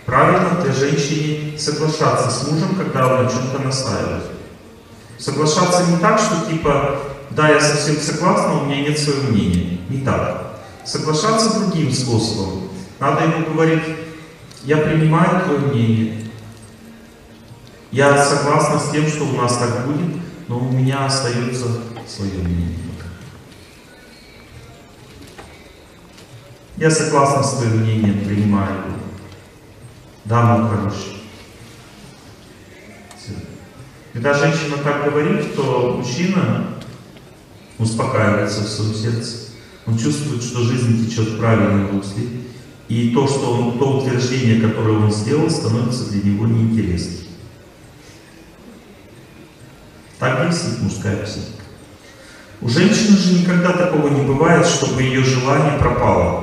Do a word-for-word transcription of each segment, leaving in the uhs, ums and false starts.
Правильно для женщины соглашаться с мужем, когда он на чем-то настаивает. Соглашаться не так, что типа, да, я совсем согласна, у меня нет своего мнения. Не так. Соглашаться другим способом. Надо ему говорить, я принимаю твое мнение. Я согласна с тем, что у нас так будет, но у меня остается свое мнение. Я согласна с твоим мнением, принимаю его. Да, мой хороший. Все. Когда женщина так говорит, то мужчина успокаивается в своем сердце. Он чувствует, что жизнь течет в правильном русле. И то, что он, то утверждение, которое он сделал, становится для него неинтересным. Так действует мужская психика. У женщины же никогда такого не бывает, чтобы ее желание пропало.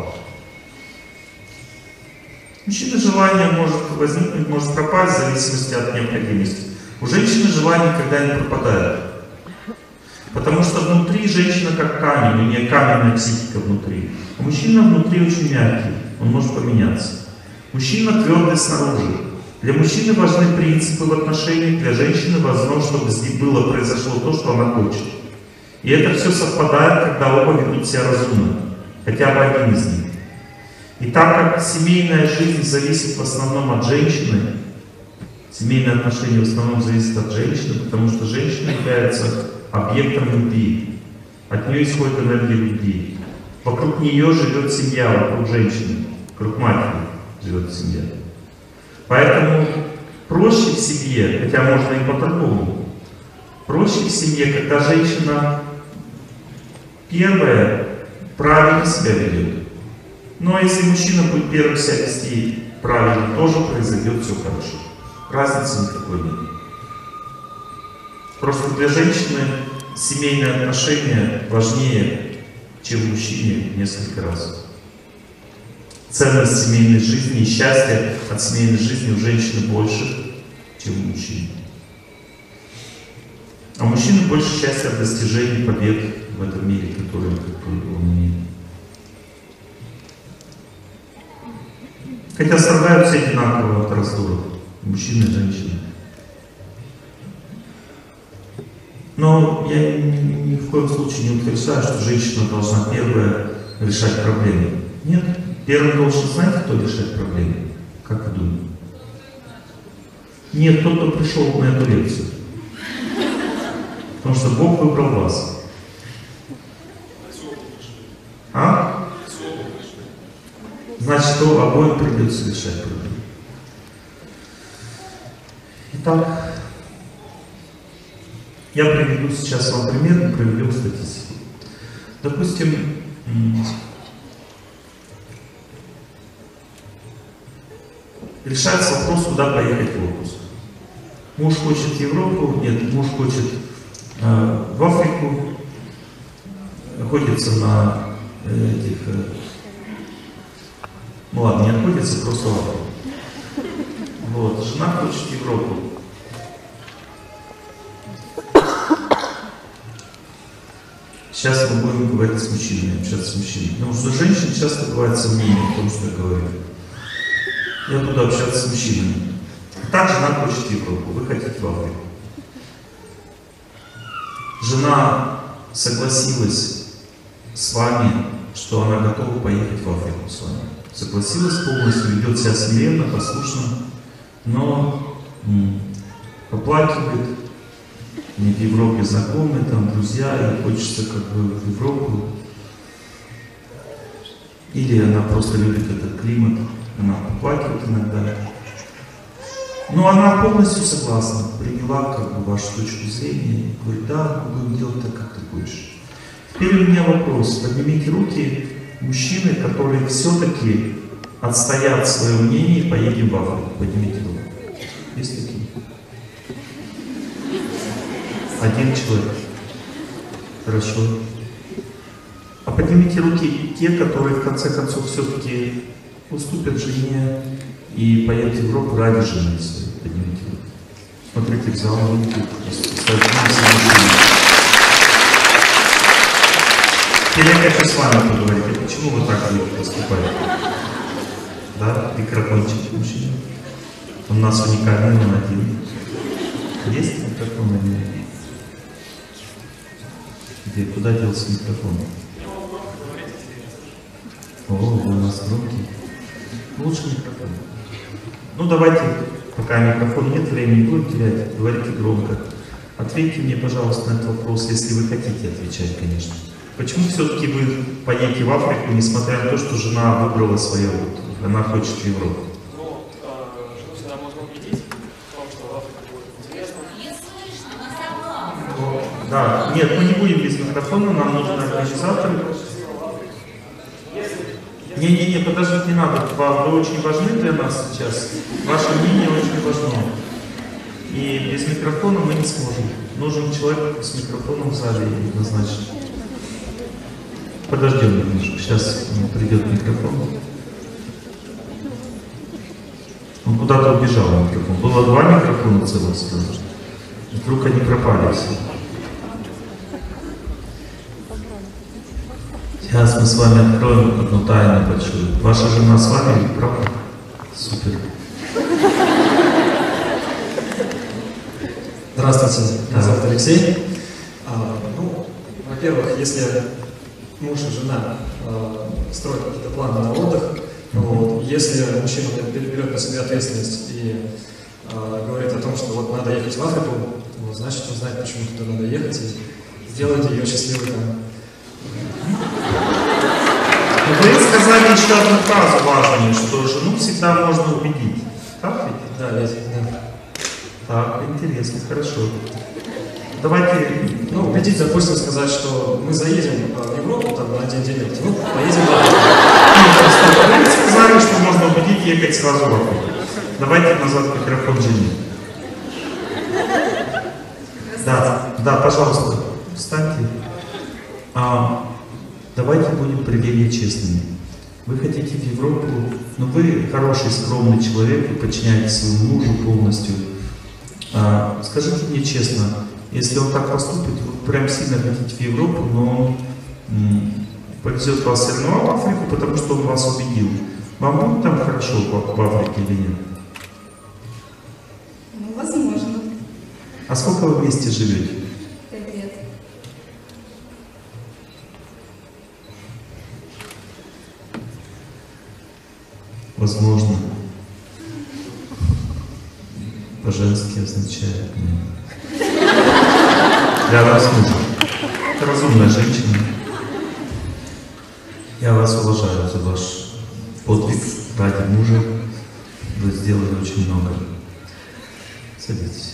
У мужчины желание может возникнуть, может пропасть в зависимости от необходимости. У женщины желание никогда не пропадает. Потому что внутри женщина как камень, у нее каменная психика внутри. А мужчина внутри очень мягкий, он может поменяться. Мужчина твердый снаружи. Для мужчины важны принципы в отношениях, для женщины важно, чтобы здесь было, произошло то, что она хочет. И это все совпадает, когда оба ведут себя разумно. Хотя бы один из них. И так как семейная жизнь зависит в основном от женщины, семейные отношения в основном зависят от женщины, потому что женщина является объектом любви. От нее исходит энергия любви. Вокруг нее живет семья, вокруг женщины, вокруг матери живет семья. Поэтому проще в семье, хотя можно и по-другому, проще в семье, когда женщина первая правильно себя ведет. Но если мужчина будет первым себя вести правильно, тоже произойдет все хорошо. Разницы никакой нет. Просто для женщины семейные отношения важнее, чем мужчине в несколько раз. Ценность семейной жизни и счастье от семейной жизни у женщины больше, чем у мужчины. А у мужчины больше счастья от достижений побед в этом мире, который он имеет. Хотя страдают все одинаково от раздора, мужчины и женщины. Но я ни, ни в коем случае не утверждаю, что женщина должна первая решать проблемы. Нет, первым должен, знаете, кто решает проблемы? Как вы думаете? Нет, тот, кто пришел на эту лекцию. Потому что Бог выбрал вас. А? Значит, то обоим придется решать проблемы. Итак, я приведу сейчас вам пример, мы проведем статистику. Допустим, решается вопрос, куда поехать в отпуск. Муж хочет в Европу, нет, муж хочет э, в Африку, охотится на э, этих, э, ну ладно, не охотится, просто в Африку. Вот, жена хочет в Европу. Сейчас мы будем говорить с мужчинами, общаться с мужчинами. Потому что у женщин часто бывает сомнения в том, что я говорю. Я буду общаться с мужчинами. Так жена хочет в Европу, вы хотите в Африку. Жена согласилась с вами, что она готова поехать в Африку с вами. Согласилась полностью, ведет себя смиренно, послушно, но м, поплакивает. Мне в Европе знакомые, там друзья, и хочется как бы в Европу. Или она просто любит этот климат, она поплакивает иногда. Но она полностью согласна, приняла как бы вашу точку зрения, говорит, да, мы будем делать так, как ты хочешь. Теперь у меня вопрос, поднимите руки, мужчины, которые все-таки отстоят свое мнение и поедем в Африку, поднимите руку. Есть такие? Один человек. Хорошо. А поднимите руки те, которые в конце концов все-таки уступят жене и поедут в Европу ради жены своей. Поднимите руки. Смотрите в зал, руки. Теперь я хочу с вами поговорить. А почему вы так будете поступать? Да? Микрофончик мужчина. У нас уникальный, он один. Есть микрофон или нет? Где? Куда делся микрофон? О, у нас громкий. Лучше микрофон. Ну давайте, пока микрофона нет, времени не будем терять, говорите громко. Ответьте мне, пожалуйста, на этот вопрос, если вы хотите отвечать, конечно. Почему все-таки вы поедете в Африку, несмотря на то, что жена выбрала свою работу? Она хочет в Европу. Ну, жену всегда можно убедить в том, что в Африке будет интересно. Да, нет, мы не будем без микрофона, нам нужны организаторы. Не-не-не, подождите, не надо, вы очень важны для нас сейчас. Ваше мнение очень важно. И без микрофона мы не сможем. Нужен человек с микрофоном в зале однозначно. Подождем немножко, сейчас придет микрофон. Он куда-то убежал, микрофон. Было два микрофона целых сразу. Вдруг они пропали все. Сейчас мы с вами откроем одну тайну большую. Ваша жена с вами, правда? Супер. Здравствуйте, меня зовут Алексей. А, ну, во-первых, если муж и жена а, строят какие-то планы на отдых, mm-hmm. вот, если мужчина берет на себя ответственность и а, говорит о том, что вот надо ехать в Африку, вот, значит он знает, почему туда надо ехать, и сделайте ее счастливой там. Вы сказали еще одну фразу важную, что жену всегда можно убедить. Так ведь? Да, ведь, да. Так, интересно, хорошо. Давайте... Ну, убедить, допустим, сказать, что мы заедем в Европу там на один день, ну, поедем в Африку. Вы сказали, что можно убедить ехать сразу в Африку. Давайте назад микрофон жене. Да, да, пожалуйста, встаньте. А, давайте будем предельно честными. Вы хотите в Европу, но вы хороший, скромный человек, вы подчиняетесь своему мужу полностью. А, скажите мне честно, если он так поступит, вы прям сильно хотите в Европу, но он м, повезет вас все равно в Африку, потому что он вас убедил. Вам будет там хорошо в, в Африке или нет? Ну, возможно. А сколько вы вместе живете? Пять лет. Возможно. По-женски означает. Для вас мужа. Это разумная женщина. Я вас уважаю за ваш подвиг ради мужа. Вы сделали очень много. Садитесь.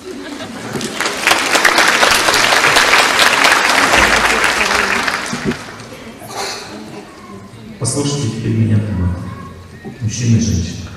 Послушайте теперь меня внимательно. Мужчина и женщина.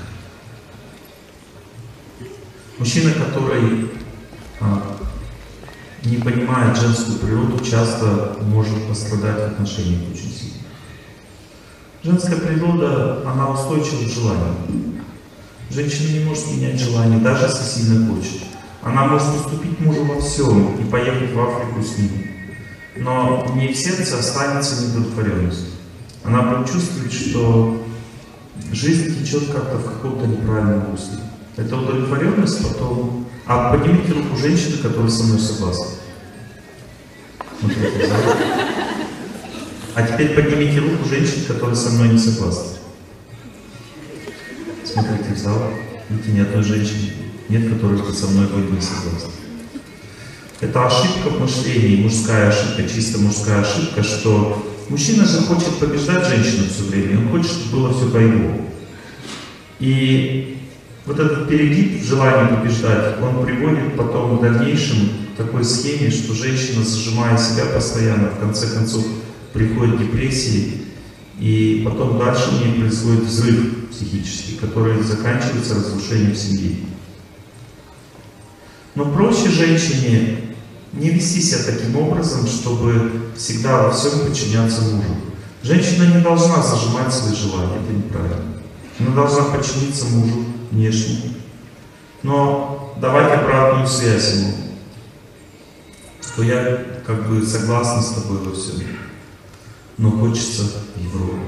Мужчина, который а, не понимает женскую природу, часто может пострадать в отношениях очень сильно. Женская природа, она устойчива к желанию. Женщина не может менять желание, даже если сильно хочет. Она может уступить мужу во всем и поехать в Африку с ним. Но в ней в сердце останется неудовлетворенность. Она будет чувствовать, что жизнь течет как-то в каком-то неправильном русле. Это удовлетворенность потом... А поднимите руку женщины, которые со мной согласны. Смотрите, да? А теперь поднимите руку женщин, которые со мной не согласны. Смотрите в зал. Видите, ни одной женщины нет, которые со мной были не согласны. Это ошибка в мышлении, мужская ошибка, чисто мужская ошибка, что мужчина же хочет побеждать женщину все время, он хочет, чтобы было все по-его. И вот этот перегиб в желании побеждать, он приводит потом в дальнейшем к такой схеме, что женщина, зажимая себя постоянно, в конце концов приходит к депрессии, и потом дальше у нее происходит взрыв психический, который заканчивается разрушением семьи. Но проще женщине не вести себя таким образом, чтобы всегда во всем подчиняться мужу. Женщина не должна зажимать свои желания, это неправильно. Она должна подчиниться мужу внешне. Но давать обратную связь ему, что я как бы согласна с тобой во всем, но хочется Европы.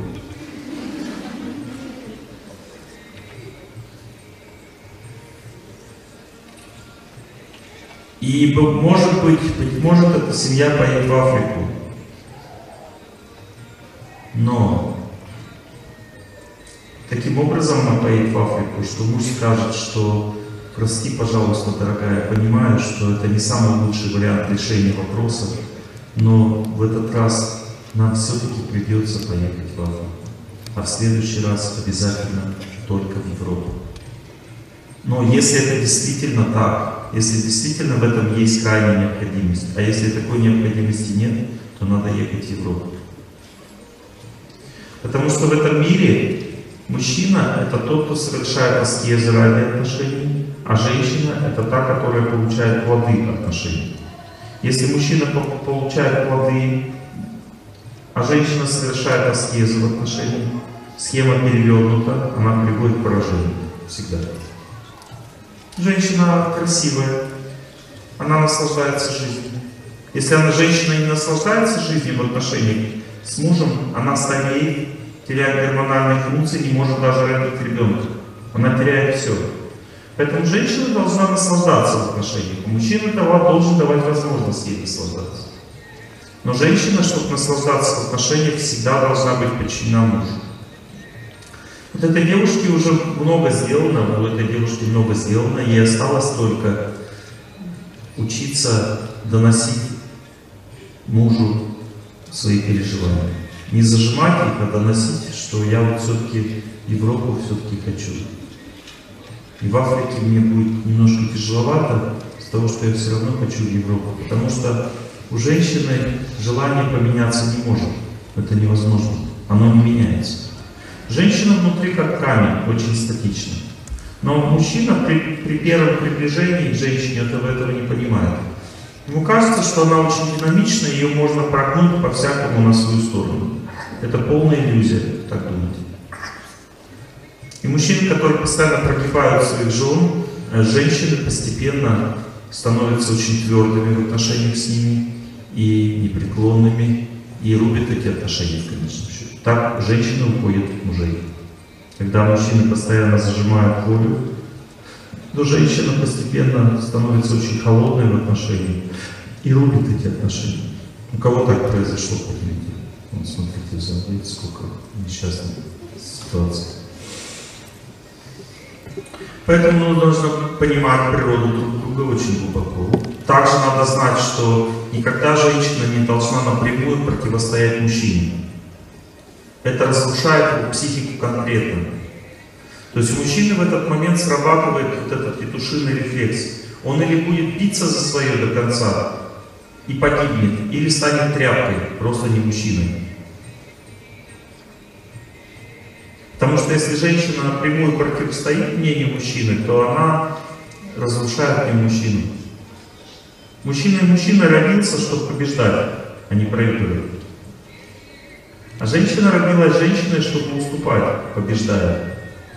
И может быть, быть может, эта семья поедет в Африку. Но таким образом она поедет в Африку, что муж скажет, что прости, пожалуйста, дорогая, я понимаю, что это не самый лучший вариант решения вопроса, но в этот раз нам все-таки придется поехать в Африку. А в следующий раз обязательно только в Европу. Но если это действительно так, если действительно в этом есть крайняя необходимость, а если такой необходимости нет, то надо ехать в Европу. Потому что в этом мире мужчина — это тот, кто совершает аскезы ради отношений, а женщина — это та, которая получает плоды отношений. Если мужчина получает плоды, а женщина совершает аскезы в отношениях, схема перевернута, она приводит к поражению. Всегда. Женщина красивая, она наслаждается жизнью. Если она, женщина, не наслаждается жизнью в отношениях с мужем, она стареет, теряет гормональные функции, не может даже родить ребенка. Она теряет все. Поэтому женщина должна наслаждаться в отношениях. Мужчина должен давать возможность ей наслаждаться. Но женщина, чтобы наслаждаться в отношениях, всегда должна быть подчинена мужу. Вот этой девушке уже много сделано, у этой девушки много сделано, ей осталось только учиться доносить мужу свои переживания. Не зажимать их, а доносить, что я вот все-таки Европу все-таки хочу. И в Африке мне будет немножко тяжеловато с того, что я все равно хочу в Европу. Потому что у женщины желание поменяться не может. Это невозможно. Оно не меняется. Женщина внутри как камень, очень статична. Но мужчина при, при первом приближении к женщине этого, этого не понимает. Ему кажется, что она очень динамична, ее можно прогнуть по-всякому на свою сторону. Это полная иллюзия, так думать. И мужчины, которые постоянно прогибают своих жен, женщины постепенно становятся очень твердыми в отношениях с ними и непреклонными, и рубят эти отношения, конечно. Так женщины уходят от мужей. Когда мужчины постоянно зажимают волю, то женщина постепенно становится очень холодной в отношениях и рубит эти отношения. У кого так произошло, поднимите. Вот смотрите, видите, сколько несчастных ситуаций. Поэтому мы должны понимать природу друг друга очень глубоко. Также надо знать, что никогда женщина не должна напрямую противостоять мужчине. Это разрушает его психику конкретно. То есть у мужчины в этот момент срабатывает вот этот петушиный рефлекс. Он или будет биться за свое до конца и погибнет, или станет тряпкой, просто не мужчиной. Потому что если женщина напрямую противостоит мнению мужчины, то она разрушает не мужчину. Мужчина и мужчина родился, чтобы побеждать, а не проигрывать. А женщина родилась женщиной, чтобы уступать, побеждая.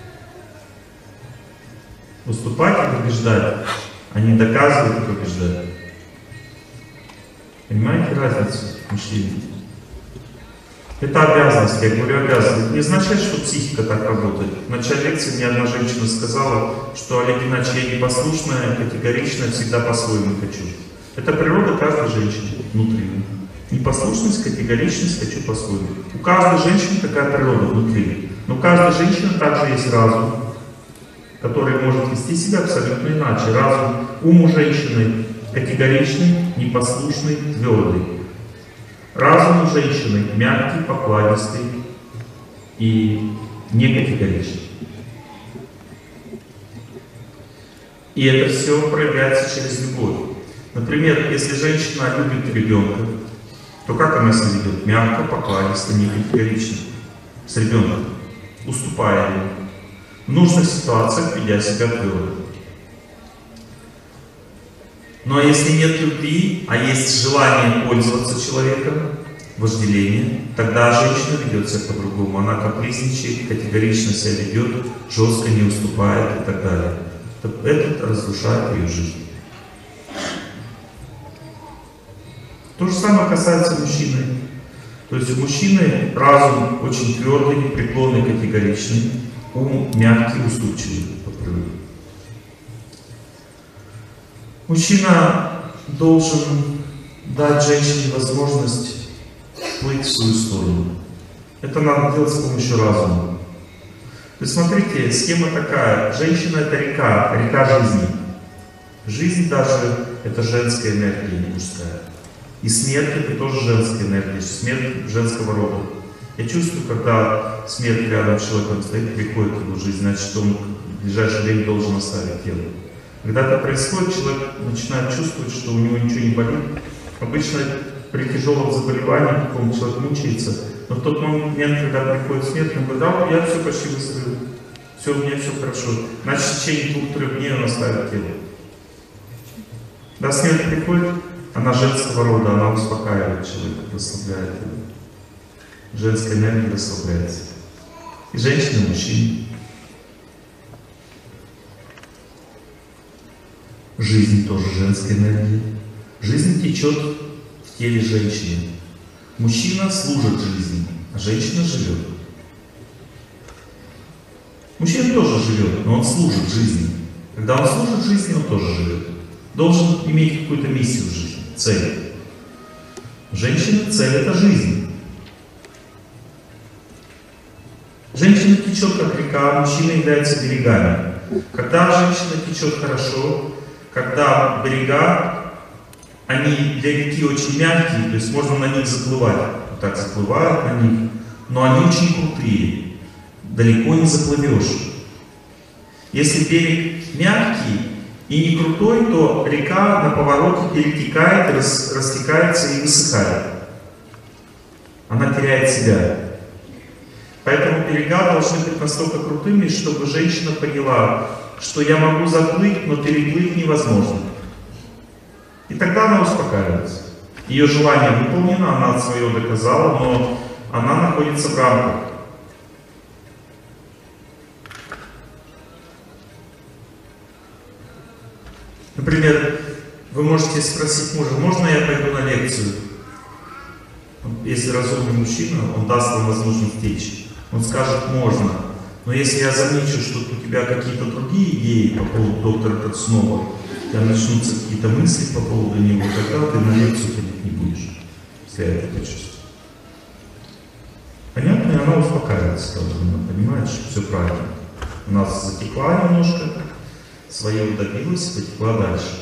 Уступать и побеждать, а не доказывать и побеждать. Понимаете разницу мышления? Это обязанность, я говорю обязанность. Это не означает, что психика так работает. В начале лекции мне одна женщина сказала, что Олег Геннадьевич, я непослушная, категоричная, всегда по-своему хочу. Это природа каждой женщины внутри. Непослушность, категоричность, хочу по-своему. У каждой женщины такая природа внутри. Но у каждой женщины также есть разум, который может вести себя абсолютно иначе. Разум, ум у женщины категоричный, непослушный, твердый. Разум у женщины мягкий, покладистый и не категоричный. И это все проявляется через любовь. Например, если женщина любит ребенка, то как она себя ведет? Мягко, покладисто, не категорично. С ребенком, уступая ему. В нужных ситуациях ведя себя твердо. Но если нет любви, а есть желание пользоваться человеком, вожделение, тогда женщина ведет себя по-другому. Она капризничает, категорично себя ведет, жестко не уступает и так далее. Это разрушает ее жизнь. То же самое касается мужчины. То есть у мужчины разум очень твердый, непреклонный, категоричный, ум мягкий, уступчивый по природе. Мужчина должен дать женщине возможность плыть в свою сторону. Это надо делать с помощью разума. То есть смотрите, схема такая. Женщина — это река, река жизни. Жизнь даже — это женская энергия, не мужская. И смерть — это тоже женская энергия, смерть женского рода. Я чувствую, когда смерть рядом с человеком стоит, приходит в его жизнь, значит, он в ближайшее время должен оставить тело. Когда это происходит, человек начинает чувствовать, что у него ничего не болит. Обычно при тяжелом заболевании каком человек мучается, но в тот момент, когда приходит смерть, он говорит: да, я все почти выздоровел, все, у меня все хорошо. Значит, в течение двух-трех дней он оставит тело. Когда смерть приходит, она женского рода, она успокаивает человека, расслабляет его. Женская энергия расслабляется. И женщина, и мужчина. Жизнь тоже женская энергия. Жизнь течет в теле женщины. Мужчина служит жизни, а женщина живет. Мужчина тоже живет, но он служит жизни. Когда он служит жизни, он тоже живет. Должен иметь какую-то миссию в жизни, цель. Женщина — цель — это жизнь. Женщина течет как река, мужчина является берегами. Когда женщина течет хорошо, когда берега, они для реки очень мягкие, то есть можно на них заплывать. Вот так заплывают на них, но они очень крутые. Далеко не заплывешь. Если берег мягкий и не крутой, то река на повороте перетекает, рас, растекается и высыхает. Она теряет себя. Поэтому берега должны быть настолько крутыми, чтобы женщина поняла, что я могу заплыть, но переплыть невозможно. И тогда она успокаивается. Ее желание выполнено, она свое доказала, но она находится в рамках. Например, вы можете спросить мужа: можно я пойду на лекцию? Если разумный мужчина, он даст вам возможность течь. Он скажет: можно. Но если я замечу, что у тебя какие-то другие идеи по поводу доктора Татснова, у тебя начнутся какие-то мысли по поводу него, тогда ты на лекцию ходить не будешь, если я это почувствую. Понятно? И она успокаивается, она понимает, что все правильно. У нас затекла немножко, свое добилась, потекла дальше.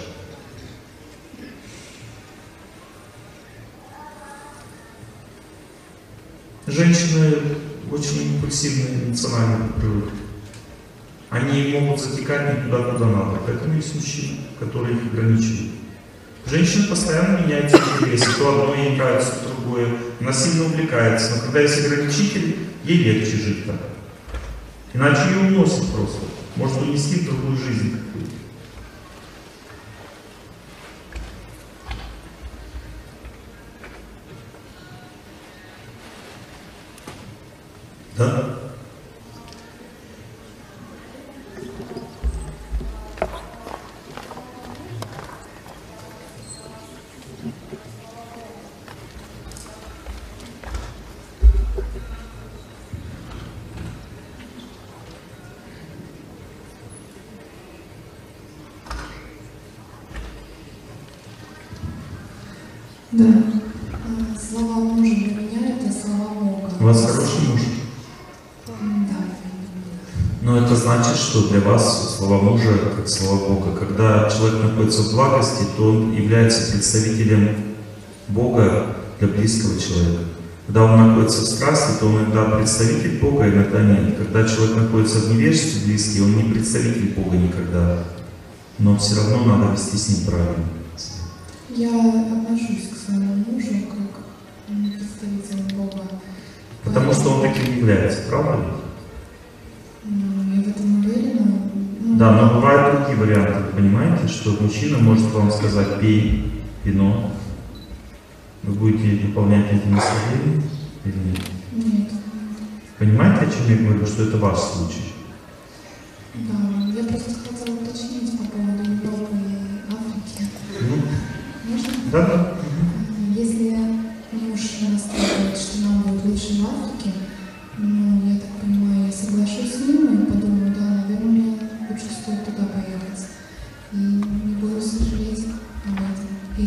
Женщины очень импульсивные эмоциональные по природе. Они могут затекать не туда, куда надо. Поэтому есть мужчины, которые их ограничивают. Женщина постоянно меняет интересы. То одно ей нравится, то другое. Она сильно увлекается. Но когда есть ограничитель, ей легче жить так. Иначе ее уносит просто. Может унести в другую жизнь какую-то. Да? Да. А, слова мужа для меня — это слова Бога. У вас хороший муж? Да. Но это значит, что для вас слова мужа как слова Бога. Когда человек находится в благости, то он является представителем Бога для близкого человека. Когда он находится в страсти, то он иногда представитель Бога, иногда нет. Когда человек находится в невежестве близкий, он не представитель Бога никогда. Но все равно надо вести с ним правильно. Я отношусь к своему мужу как представителю Бога. Потому что он таким является, правда ли? Я в этом уверена. Ну, Да, но бывают другие варианты. Вы понимаете, что мужчина может вам сказать: пей вино. Вы будете выполнять эти наслаждения или нет? Нет. Понимаете, о чем я говорю, что это ваш случай? Да, я просто хотела уточнить по поводу Европы и Африки. Ну, Можно? да, да. Если муж настаивает, что нам будет лучше в Африке, ну, я так понимаю, я соглашусь с ним и подумаю: да, наверное, мне лучше стоит туда поехать. И не буду сожалеть об этом.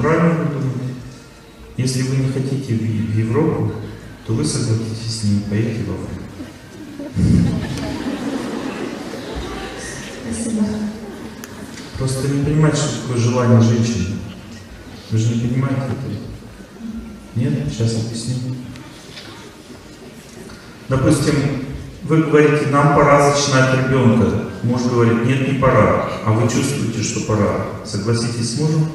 правильно вы думаете. Если вы не хотите в, в Европу, то вы согласитесь с ним, поедете в Африку. Спасибо. Просто не понимаете, что такое желание женщины. Вы же не понимаете этого. Нет? Сейчас объясню. Допустим, вы говорите, нам пора зачинать ребенка. Муж говорит, нет, не пора. А вы чувствуете, что пора. Согласитесь с мужем?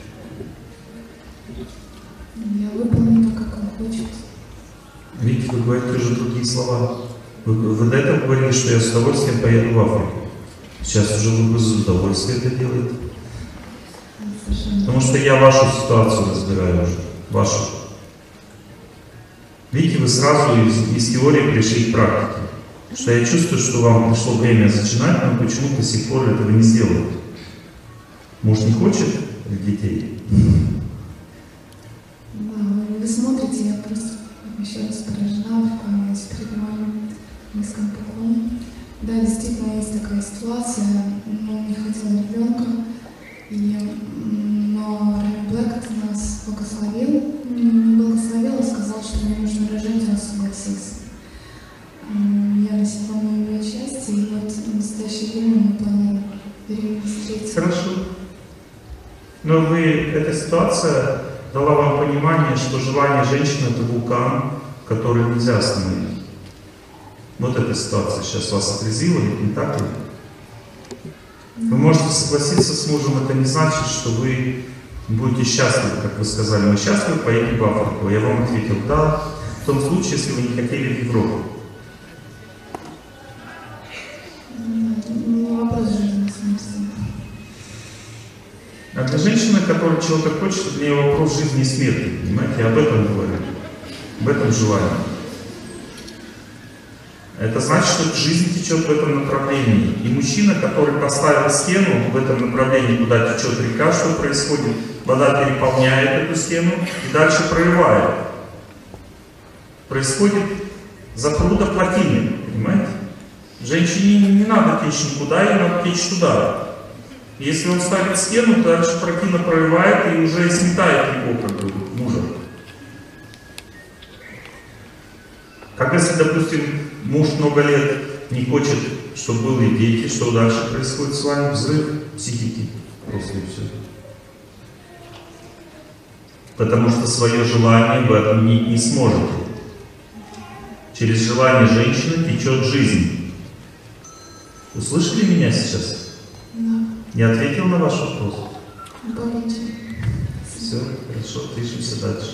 Я выполню так, как он хочет. Видите, вы говорите уже другие слова. Вы, вы до этого говорили, что я с удовольствием поеду в Африку. Сейчас уже вы без удовольствия это делаете. Потому что я вашу ситуацию разбираю уже. Вашу. Видите, вы сразу из, из теории пришли к практике. Что я чувствую, что вам пришло время зачинать, но почему до сих пор этого не сделали. Муж не хочет детей? Да, вы, вы смотрите, я просто еще раз поражена, преклоняюсь перед вами в низком поклоне. Да, действительно, есть такая ситуация, но он не хотел ребенка, и, но Райан Блэк нас благословил, не благословил, а сказал, что мне нужно рожать, он согласился. Я носила моего счастья, и вот в настоящее время мы планируем беременность встретиться. Хорошо. Но вы, эта ситуация дала вам понимание, что желание женщины — это вулкан, который нельзя остановить. Вот эта ситуация сейчас вас отрезвила, не так ли? Вы можете согласиться с мужем, это не значит, что вы будете счастливы, как вы сказали, мы счастливы, поедем в Африку. Я вам ответил, да, в том случае, если вы не хотели в Европу. Не вопрос жизни, смерти. А для женщины, которая чего-то хочет, для нее вопрос жизни и смерти, понимаете, я об этом говорю, об этом желании. Это значит, что жизнь течет в этом направлении. И мужчина, который поставил стену в этом направлении, куда течет река, что происходит? Вода переполняет эту стену и дальше прорывает. Происходит запруда плотины, понимаете? Женщине не надо течь никуда, ей надо течь туда. Если он ставит стену, то дальше плотина прорывает и уже сметает его, как бы, мужа. Как если, допустим, муж много лет не хочет, чтобы были дети, что дальше происходит с вами? Взрыв психики. Просто и все. Потому что свое желание в этом не, не сможете. Через желание женщины течет жизнь. Услышали меня сейчас? Да. Я ответил на ваш вопрос? Помните. Все, хорошо, движемся дальше.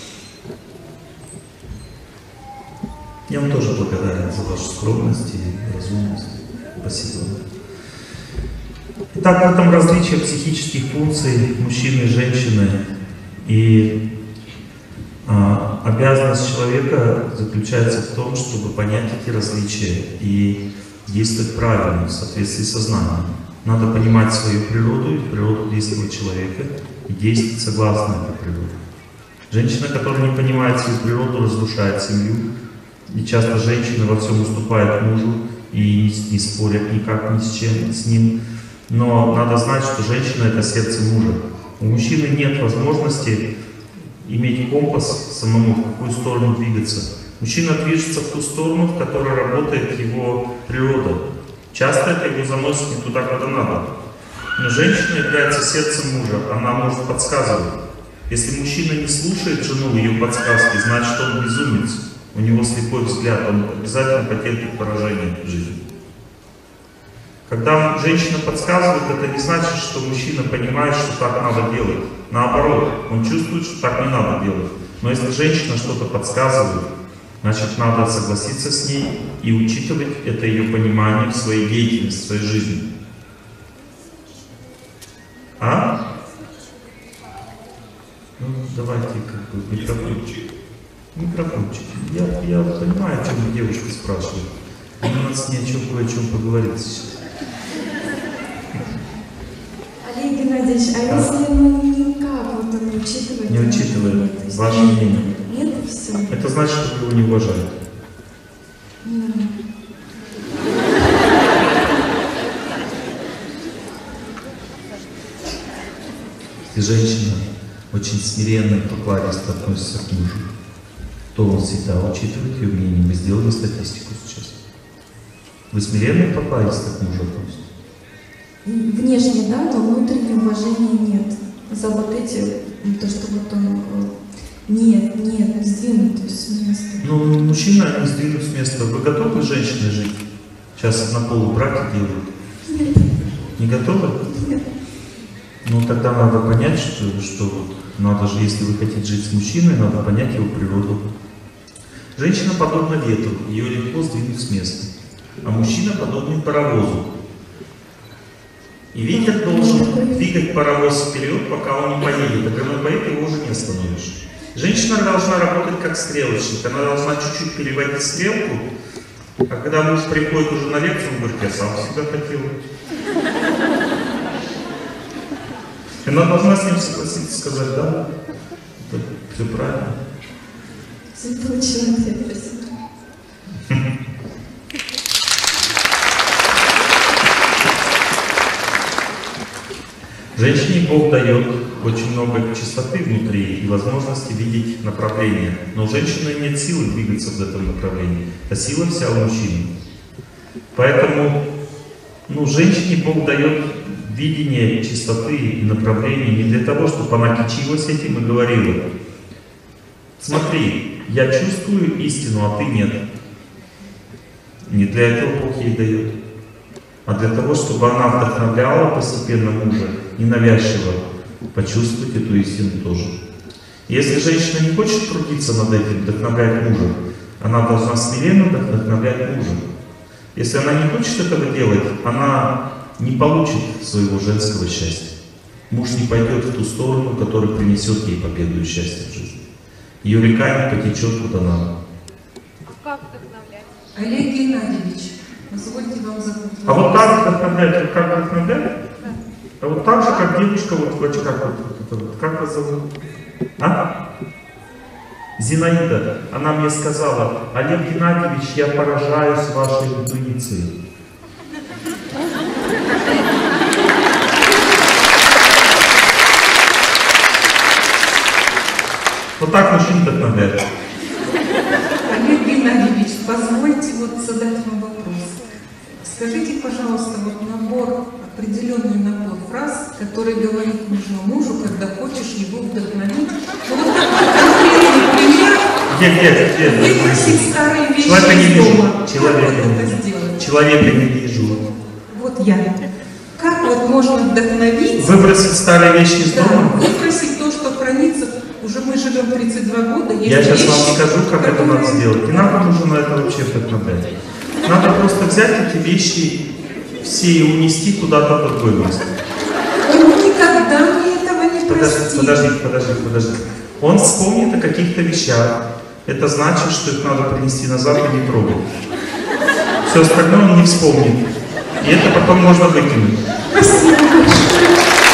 Я вам тоже благодарен за вашу скромность и разумность. Спасибо. Итак, в этом различие психических функций мужчины и женщины. И а, обязанность человека заключается в том, чтобы понять эти различия и действовать правильно, в соответствии с сознанием. Надо понимать свою природу и природу действия человека и действовать согласно этой природе. Женщина, которая не понимает свою природу, разрушает семью. И часто женщины во всем уступают мужу и не спорят никак ни с чем с ним. Но надо знать, что женщина — это сердце мужа. У мужчины нет возможности иметь компас самому, в какую сторону двигаться. Мужчина движется в ту сторону, в которой работает его природа. Часто это его заносит не туда, куда надо. Но женщина является сердцем мужа, она может подсказывать. Если мужчина не слушает жену, ее подсказки, значит, он безумец. У него слепой взгляд, он обязательно потерпит поражение в жизни. Когда женщина подсказывает, это не значит, что мужчина понимает, что так надо делать. Наоборот, он чувствует, что так не надо делать. Но если женщина что-то подсказывает, значит, надо согласиться с ней и учитывать это ее понимание в своей деятельности, в своей жизни. А? Ну, давайте как бы микрофончик. Микрофончик. Я, я понимаю, о чем девушка спрашивает. У нас не о чем кое-чем поговорить сейчас. Олег Геннадьевич, а если ну никак вот он не учитывает? Не учитывает ваше нет, мнение. Нет, и все. Это значит, что вы его не уважаете. Да. Если женщина очень смиренно и покладисто относится к мужу, то он всегда учитывает ее мнение. Мы сделали статистику сейчас. Вы смиренно и покладисто к мужу относитесь? Внешне, да, но внутреннего уважения нет. За вот эти, то, что вот он... Нет, нет, сдвинут с места. Ну, мужчина не сдвинут с места. Вы готовы с женщиной жить? Сейчас на полубраке делают. Нет. Не готовы? Нет. Ну, тогда надо понять, что, что вот надо же, если вы хотите жить с мужчиной, надо понять его природу. Женщина подобна ветру, ее легко сдвинуть с места. А мужчина подобен паровозу. И ветер должен двигать паровоз вперед, пока он не поедет. А когда он поедет, его уже не остановишь. Женщина должна работать как стрелочник. Она должна чуть-чуть переводить стрелку. А когда муж приходит уже на лекцию, он говорит: я сам всегда хотел. И она должна с ним согласиться, сказать: да, это все правильно. Святой человек, спасибо. Женщине Бог дает очень много чистоты внутри и возможности видеть направление. Но у женщины нет силы двигаться в этом направлении. А сила вся у мужчины. Поэтому ну, женщине Бог дает видение чистоты и направления не для того, чтобы она кичилась этим и говорила: смотри, я чувствую истину, а ты нет. Не для этого Бог ей дает. А для того, чтобы она вдохновляла постепенно мужа, ненавязчиво почувствовать эту истину тоже. Если женщина не хочет трудиться над этим, вдохновлять мужа, она должна смиренно вдохновлять мужа. Если она не хочет этого делать, она не получит своего женского счастья. Муж не пойдет в ту сторону, которая принесет ей победу и счастье в жизни. Ее река не потечет куда надо. А как вдохновлять? Олег Геннадьевич, позвольте вам задать. А вот так вдохновлять, как вдохновлять? А вот так же, как девушка вот в очках, вот, вот, вот, как вас зовут? А? Зинаида. Она мне сказала: Олег Геннадьевич, я поражаюсь вашей интуицией. Вот так мужчин вдохновляет. Олег Геннадьевич, позвольте вот задать вам вопрос. Скажите, пожалуйста, вот набор, определенный набор фраз, который говорит нужно мужу, когда хочешь его вдохновить. Ну вот такой конкретный пример. Где, где, где? Выбросить старые вещи Человека не из вижу. дома. Человека Как вот не это вижу. сделать? Человека не вижу. Вот я. Как вот можно вдохновить? Выбросить старые вещи из Да, дома? выбросить то, что хранится. Уже мы живем тридцать два года. Есть Я сейчас вещи, вам скажу, как это которые- надо сделать. Не надо нужно на это вообще вдохновлять. Надо просто взять эти вещи все и унести куда-то в другое место. Он никогда мне этого не Подожди, простит. подожди, подожди, подожди. Он вспомнит о каких-то вещах. Это значит, что их надо принести назад и не трогать. Все остальное он не вспомнит. И это потом можно выкинуть. Спасибо большое.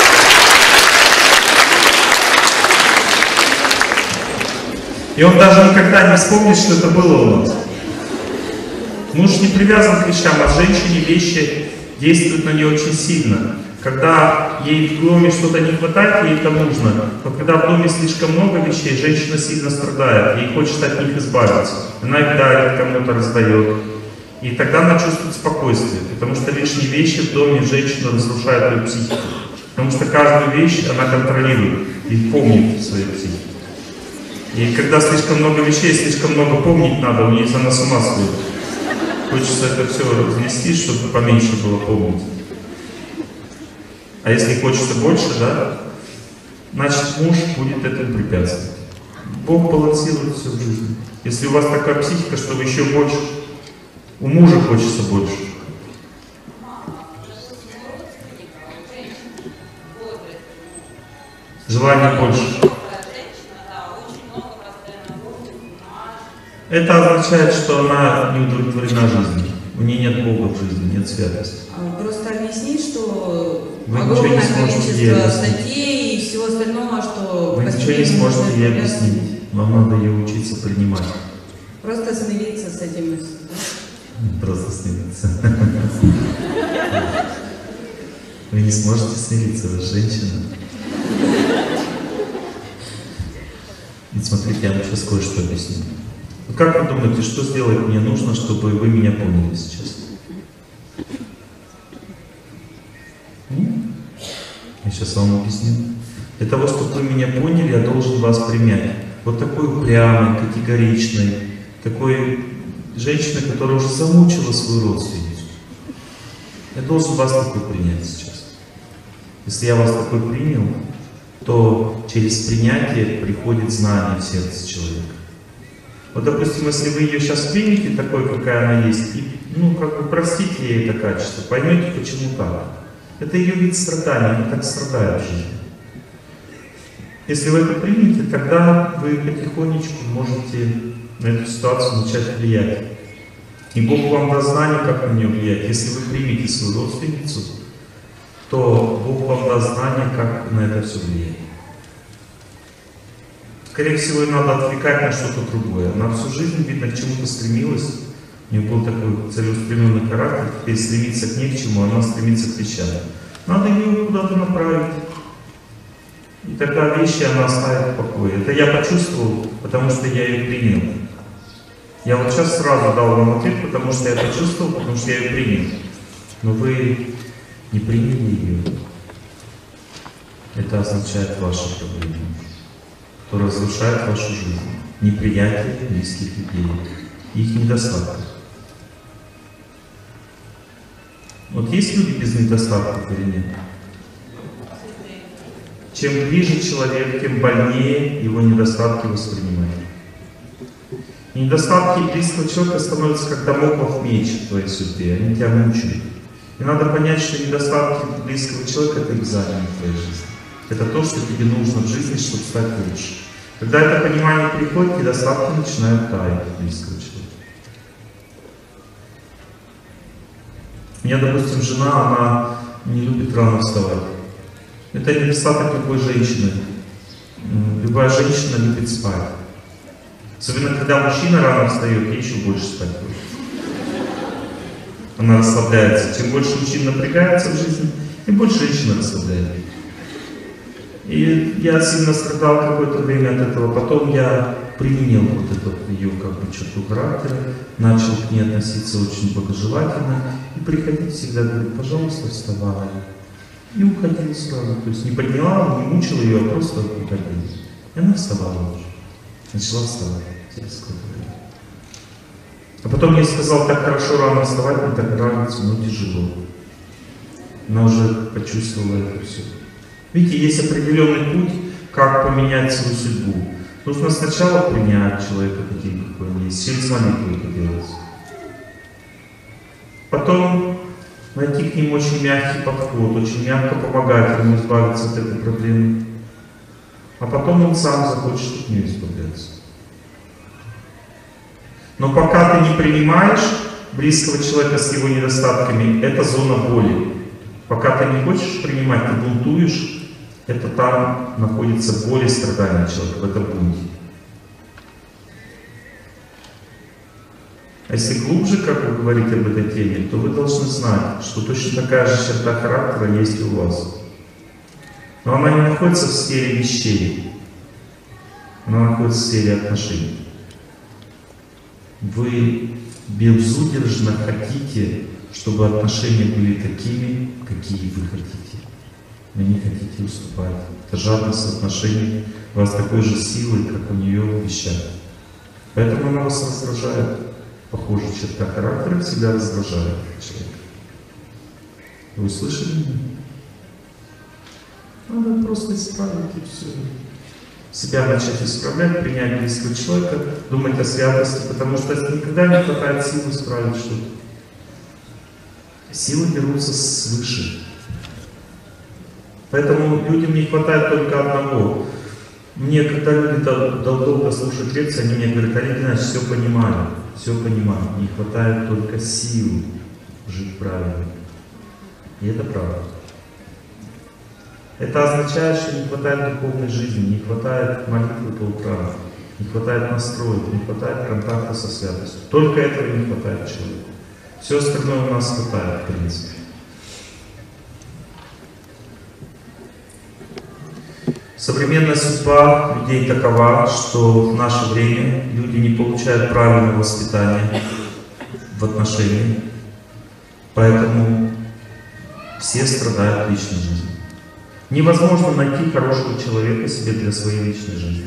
И он даже никогда не вспомнит, что это было у нас. Муж не привязан к вещам, а женщине вещи действуют на нее очень сильно. Когда ей в доме что-то не хватает, ей это нужно. Но когда в доме слишком много вещей, женщина сильно страдает. Ей хочется от них избавиться. Она их дарит, кому-то раздает. И тогда она чувствует спокойствие. Потому что лишние вещи в доме женщина разрушает ее психику. Потому что каждую вещь она контролирует и помнит в своей психике. И когда слишком много вещей, слишком много помнить надо, у нее она с ума сходит. Хочется это все разнести, чтобы поменьше было помнить. А если хочется больше, да, значит муж будет этому препятствовать. Бог балансирует все в жизни. Если у вас такая психика, что вы еще больше, у мужа хочется больше. Желание больше. Это означает, что она не удовлетворена жизнью. У нее нет Бога в жизни, нет святости. Просто объяснить, что Вы огромное ничего не сможете ей количество объяснить. статей и всего остального, что... Вы ничего не сможете ей объяснить. Вам надо ее учиться принимать. Просто смириться с этим. Просто смириться. Вы не сможете смириться, вы женщина. Смотрите, я вам сейчас кое-что объясню. Ну, как вы думаете, что сделать мне нужно, чтобы вы меня поняли сейчас? Я сейчас вам объясню. Для того, чтобы вы меня поняли, я должен вас принять. Вот такой упрямый, категоричный, такой женщина, которая уже замучила свою родственницу. Я должен вас такой принять сейчас. Если я вас такой принял, то через принятие приходит знание в сердце человека. Вот, допустим, если вы ее сейчас примете такой, какая она есть, и, ну, как бы простите ей это качество, поймете, почему так. Это ее вид страдания, она так страдает в жизни. Если вы это примете, тогда вы потихонечку можете на эту ситуацию начать влиять. И Бог вам даст знание, как на нее влиять. Если вы примете свою родственницу, то Бог вам даст знание, как на это все влияет. Скорее всего, ей надо отвлекать на что-то другое. Она всю жизнь, видно, к чему-то стремилась. У нее был такой целеустремленный характер, теперь стремится к ни к чему, она стремится к вещам. Надо ее куда-то направить. И тогда вещи она оставит в покое. Это я почувствовал, потому что я ее принял. Я вот сейчас сразу дал вам ответ, потому что я почувствовал, потому что я ее принял. Но вы не приняли ее. Это означает ваши проблемы, что разрушает вашу жизнь. Неприятие близких людей, их недостатков. Вот есть люди без недостатков или нет? Чем ближе человек, тем больнее его недостатки воспринимает. Недостатки близкого человека становятся как дамоклов меч в твоей судьбе, они тебя мучают. И надо понять, что недостатки близкого человека — это экзамен в твоей жизни. Это то, что тебе нужно в жизни, чтобы стать лучше. Когда это понимание приходит, недостатки начинают таять у близкого человека. У меня, допустим, жена, она не любит рано вставать. Это недостаток любой женщины. Любая женщина любит спать. Особенно, когда мужчина рано встает, ей еще больше спать будет. Она расслабляется. Чем больше мужчин напрягается в жизни, тем больше женщина расслабляется. И я сильно страдал какое-то время от этого. Потом я принял вот эту ее как бы черту характера, начал к ней относиться очень благожелательно и приходить всегда говорить: пожалуйста, вставай. И уходил сразу. То есть не подняла, не мучила ее, а просто уходила. И она вставала уже. Начала вставать через какое-то время. А потом я сказал: так хорошо рано вставать, мне так нравится, но тяжело. Она уже почувствовала это все. Видите, есть определенный путь, как поменять свою судьбу. Нужно сначала принять человека таким, какой он есть, через молитву это делается. Потом найти к ним очень мягкий подход, очень мягко помогать ему избавиться от этой проблемы. А потом он сам захочет от нее избавляться. Но пока ты не принимаешь близкого человека с его недостатками, это зона боли. Пока ты не хочешь принимать, ты бунтуешь, это там находится боль и страдания человека, в этом бунте. А если глубже, как вы говорите об этой теме, то вы должны знать, что точно такая же черта характера есть и у вас. Но она не находится в сфере вещей, она находится в сфере отношений. Вы безудержно хотите, чтобы отношения были такими, какие вы хотите. Вы не хотите уступать. Это жадность отношений у вас такой же силы, как у нее в вещах. Поэтому она вас раздражает. Похоже, черта характера всегда раздражает человека. Вы слышали меня? Надо просто исправить и все. Себя начать исправлять, принять близкого человека, думать о святости, потому что никогда не хватает сил исправить что-то. Силы берутся свыше. Поэтому людям не хватает только одного. Мне, когда люди долго слушают лекции, они мне говорят: Олег Геннадьевич, все понимаю, все понимаю, не хватает только сил жить правильно. И это правда. Это означает, что не хватает духовной жизни, не хватает молитвы по утрам, не хватает настроек, не хватает контакта со святостью. Только этого не хватает человеку. Все остальное у нас хватает, в принципе. Современная судьба людей такова, что в наше время люди не получают правильного воспитания в отношениях, поэтому все страдают личной жизнью. Невозможно найти хорошего человека себе для своей личной жизни.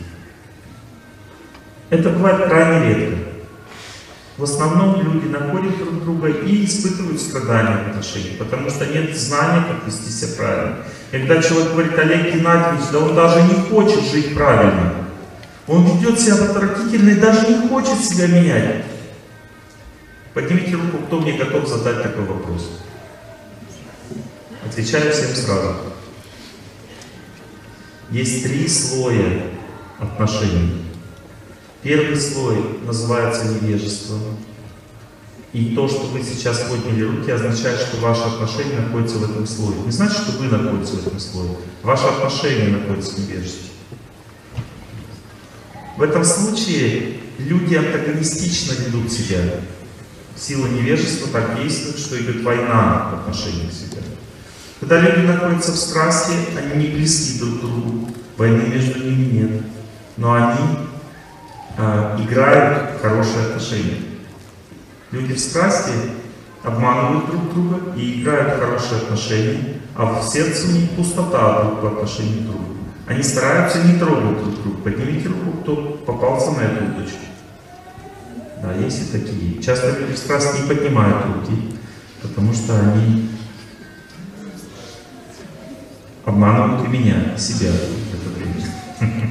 Это бывает крайне редко. В основном люди находят друг друга и испытывают страдания в отношениях, потому что нет знания, как вести себя правильно. И когда человек говорит: Олег Геннадьевич, да он даже не хочет жить правильно. Он ведет себя отвратительно и даже не хочет себя менять. Поднимите руку, кто мне готов задать такой вопрос. Отвечаю всем сразу. Есть три слоя отношений. Первый слой называется невежество. И то, что вы сейчас подняли руки, означает, что ваши отношения находятся в этом слое. Не значит, что вы находитесь в этом слое. Ваши отношения находятся в невежестве. В этом случае люди антагонистично ведут себя. Сила невежества так действует, что идет война в отношениях себя. Когда люди находятся в страсти, они не близки друг к другу. Войны между ними нет. Но они э, играют в хорошие отношения. Люди в страсти обманывают друг друга и играют в хорошие отношения, а в сердце у них пустота друг по отношению к другу. Они стараются не трогать друг друга. Поднимите руку, кто попался на эту удочку. Да, есть и такие. Часто люди в страсти не поднимают руки, потому что они обманывают и меня, и себя в это время.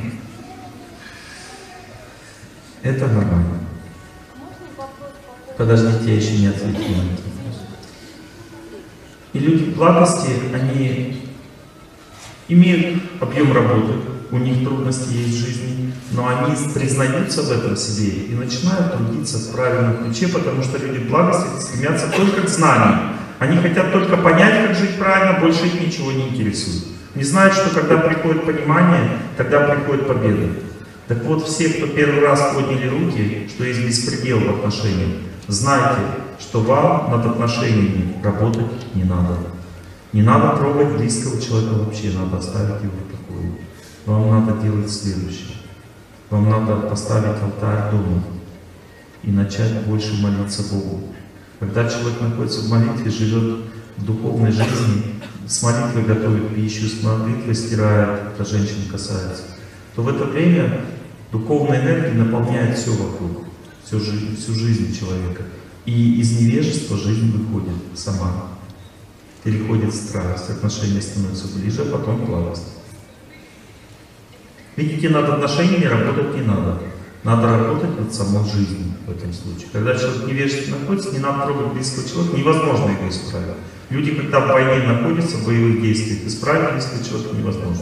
Это нормально. Подождите, я еще не ответил на этот вопрос. И люди в благости, они имеют объем работы, у них трудности есть в жизни, но они признаются в этом себе и начинают трудиться в правильном ключе, потому что люди в благости стремятся только к знанию. Они хотят только понять, как жить правильно, больше их ничего не интересует. Не знают, что когда приходит понимание, тогда приходит победа. Так вот, все, кто первый раз подняли руки, что есть беспредел в отношениях, знайте, что вам над отношениями работать не надо. Не надо трогать близкого человека вообще, надо оставить его в покое. Вам надо делать следующее. Вам надо поставить алтарь дома и начать больше молиться Богу. Когда человек находится в молитве, живет в духовной жизни, с молитвой готовит пищу, с молитвой стирает, это женщин касается, то в это время духовная энергия наполняет все вокруг, всю жизнь, всю жизнь человека. И из невежества жизнь выходит сама. Переходит страсть, отношения становятся ближе, а потом благость. Видите, над отношениями работать не надо. Надо работать над самой жизнью в этом случае. Когда человек в невежестве находится, не надо трогать близкого человека, невозможно его исправить. Люди, когда в войне находятся, в боевых действиях, исправить близкого человека невозможно.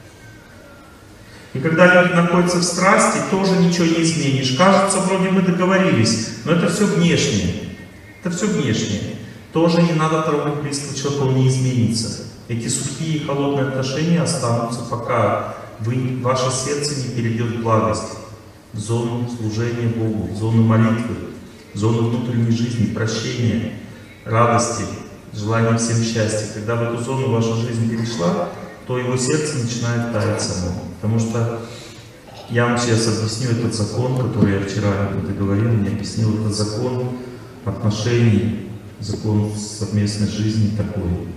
И когда люди находятся в страсти, тоже ничего не изменишь. Кажется, вроде мы договорились, но это все внешнее. Это все внешнее. Тоже не надо трогать близкого человека, он не изменится. Эти сухие и холодные отношения останутся, пока вы, ваше сердце не перейдет в благость, в зону служения Богу, в зону молитвы, в зону внутренней жизни, прощения, радости, желания всем счастья. Когда в эту зону ваша жизнь перешла, то его сердце начинает таять само. Потому что я вам сейчас объясню этот закон, который я вчера договорил, мне объяснил, это закон отношений, закон совместной жизни такой.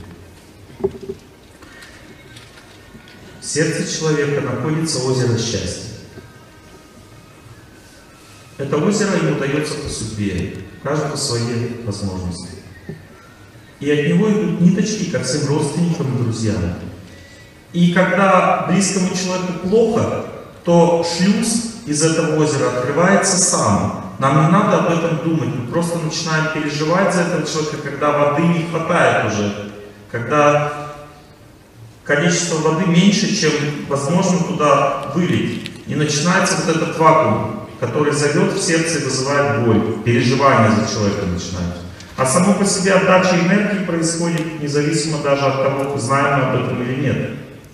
В сердце человека находится озеро счастья. Это озеро ему дается по судьбе, каждому своей возможности. И от него идут ниточки ко всем родственникам и друзьям. И когда близкому человеку плохо, то шлюз из этого озера открывается сам. Нам не надо об этом думать, мы просто начинаем переживать за этого человека, когда воды не хватает уже, когда количество воды меньше, чем возможно туда вылить. И начинается вот этот вакуум, который зовет в сердце и вызывает боль, переживания за человека начинаются. А само по себе отдача энергии происходит независимо даже от того, знаем мы об этом или нет.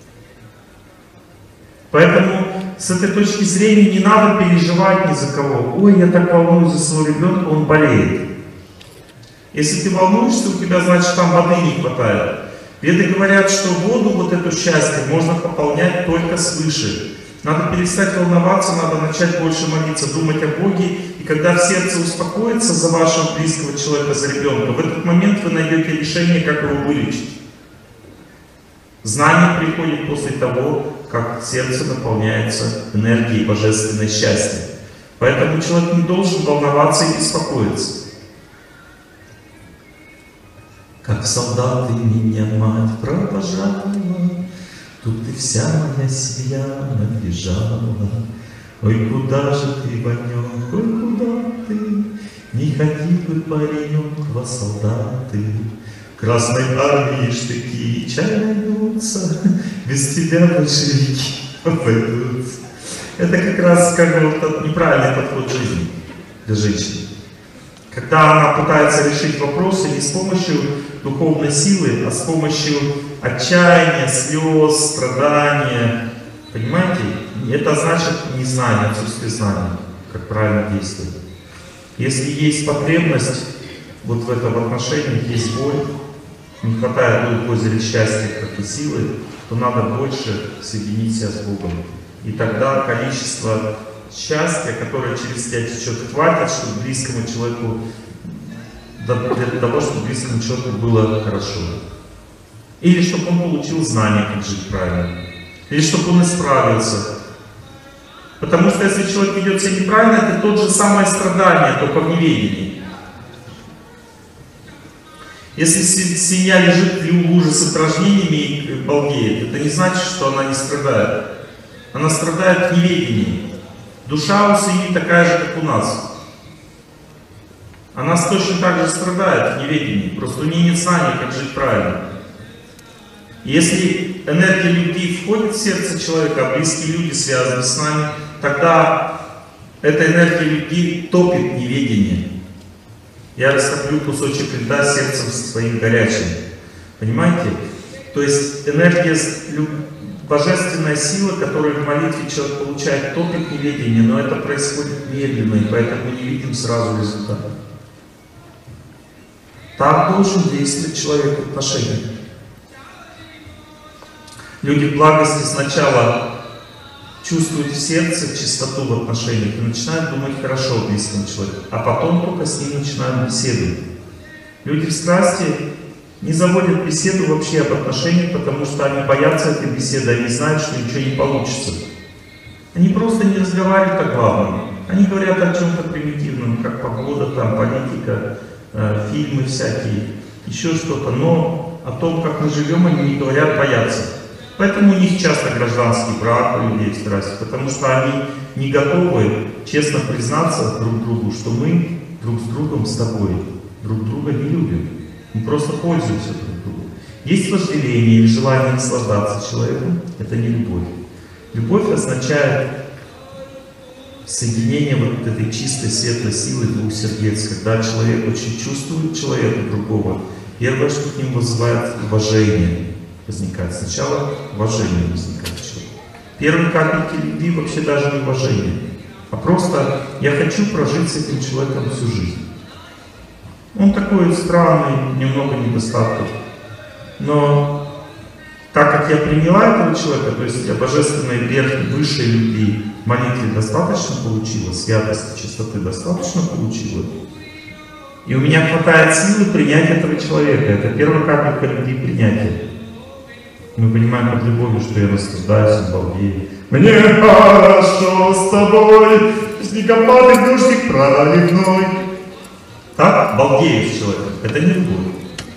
Поэтому с этой точки зрения не надо переживать ни за кого. Ой, я так волнуюсь за своего ребенка, он болеет. Если ты волнуешься, у тебя, значит, там воды не хватает. Веды говорят, что воду, вот это счастье, можно пополнять только свыше. Надо перестать волноваться, надо начать больше молиться, думать о Боге. И когда в сердце успокоится за вашего близкого человека, за ребенка, в этот момент вы найдете решение, как его вылечить. Знание приходит после того, как сердце наполняется энергией божественной счастья. Поэтому человек не должен волноваться и беспокоиться. Как в солдаты меня мать провожала, тут и вся моя семья набежала. Ой, куда же ты, Ванек, ой, куда ты? Не ходи бы, паренек, во солдаты. Красной армии штыки чаются, без тебя большевики обойдутся. Это как раз, скажем, вот неправильный подход жизни для женщины. Когда она пытается решить вопросы не с помощью духовной силы, а с помощью отчаяния, слез, страдания. Понимаете? Это значит незнание, отсутствие знания, как правильно действовать. Если есть потребность вот в этом отношении, есть боль, не хватает той озере счастья, как и силы, то надо больше соединить себя с Богом. И тогда количество счастья, которое через тебя течет, хватит, чтобы близкому человеку, для того, чтобы близкому человеку было хорошо. Или чтобы он получил знания, как жить правильно. Или чтобы он исправился. Потому что если человек ведет себя неправильно, это тот же самое страдание, только в неведении. Если семья лежит в луже с упражнениями и балдеет, это не значит, что она не страдает. Она страдает в неведении. Душа у семьи такая же, как у нас. Она точно так же страдает в неведении. Просто у нее нет знаний, как жить правильно. Если энергия любви входит в сердце человека, а близкие люди связаны с нами, тогда эта энергия любви топит неведение. Я растоплю кусочек льда сердцем своим горячим. Понимаете? То есть энергия, божественная сила, которую в молитве человек получает, топит неведение, но это происходит медленно, и поэтому мы не видим сразу результата. Так должен действовать человек в отношениях. Люди в благости сначала чувствуют в сердце чистоту в отношениях и начинают думать хорошо о близком человеке, а потом только с ним начинают беседовать. Люди в страсти не заводят беседу вообще об отношениях, потому что они боятся этой беседы, они знают, что ничего не получится. Они просто не разговаривают о главном. Они говорят о чем-то примитивном, как погода, там, политика, э, фильмы всякие, еще что-то, но о том, как мы живем, они не говорят, боятся. Поэтому у них часто гражданский брак у людей в страсти, потому что они не готовы честно признаться друг другу, что мы друг с другом, с тобой, друг друга не любим. Мы просто пользуемся друг другом. Есть вожделение или желание наслаждаться человеком, это не любовь. Любовь означает соединение вот этой чистой, светлой силы двух сердец, когда человек очень чувствует человека другого. Первое, что к нему вызывает уважение. Возникает. Сначала уважение возникает в человеке. Первые капельки любви вообще даже не уважение, а просто я хочу прожить с этим человеком всю жизнь. Он такой странный, немного недостатков. Но так как я приняла этого человека, то есть я божественной верхней, высшей любви, молитве достаточно получила, святости, чистоты достаточно получила, и у меня хватает силы принять этого человека. Это первая капелька любви, принятия. Мы понимаем под любовью, что я наслаждаюсь, балдею. Мне хорошо с тобой, снегопад и дождик проливной. Так, балдею с человеком. Это не любовь.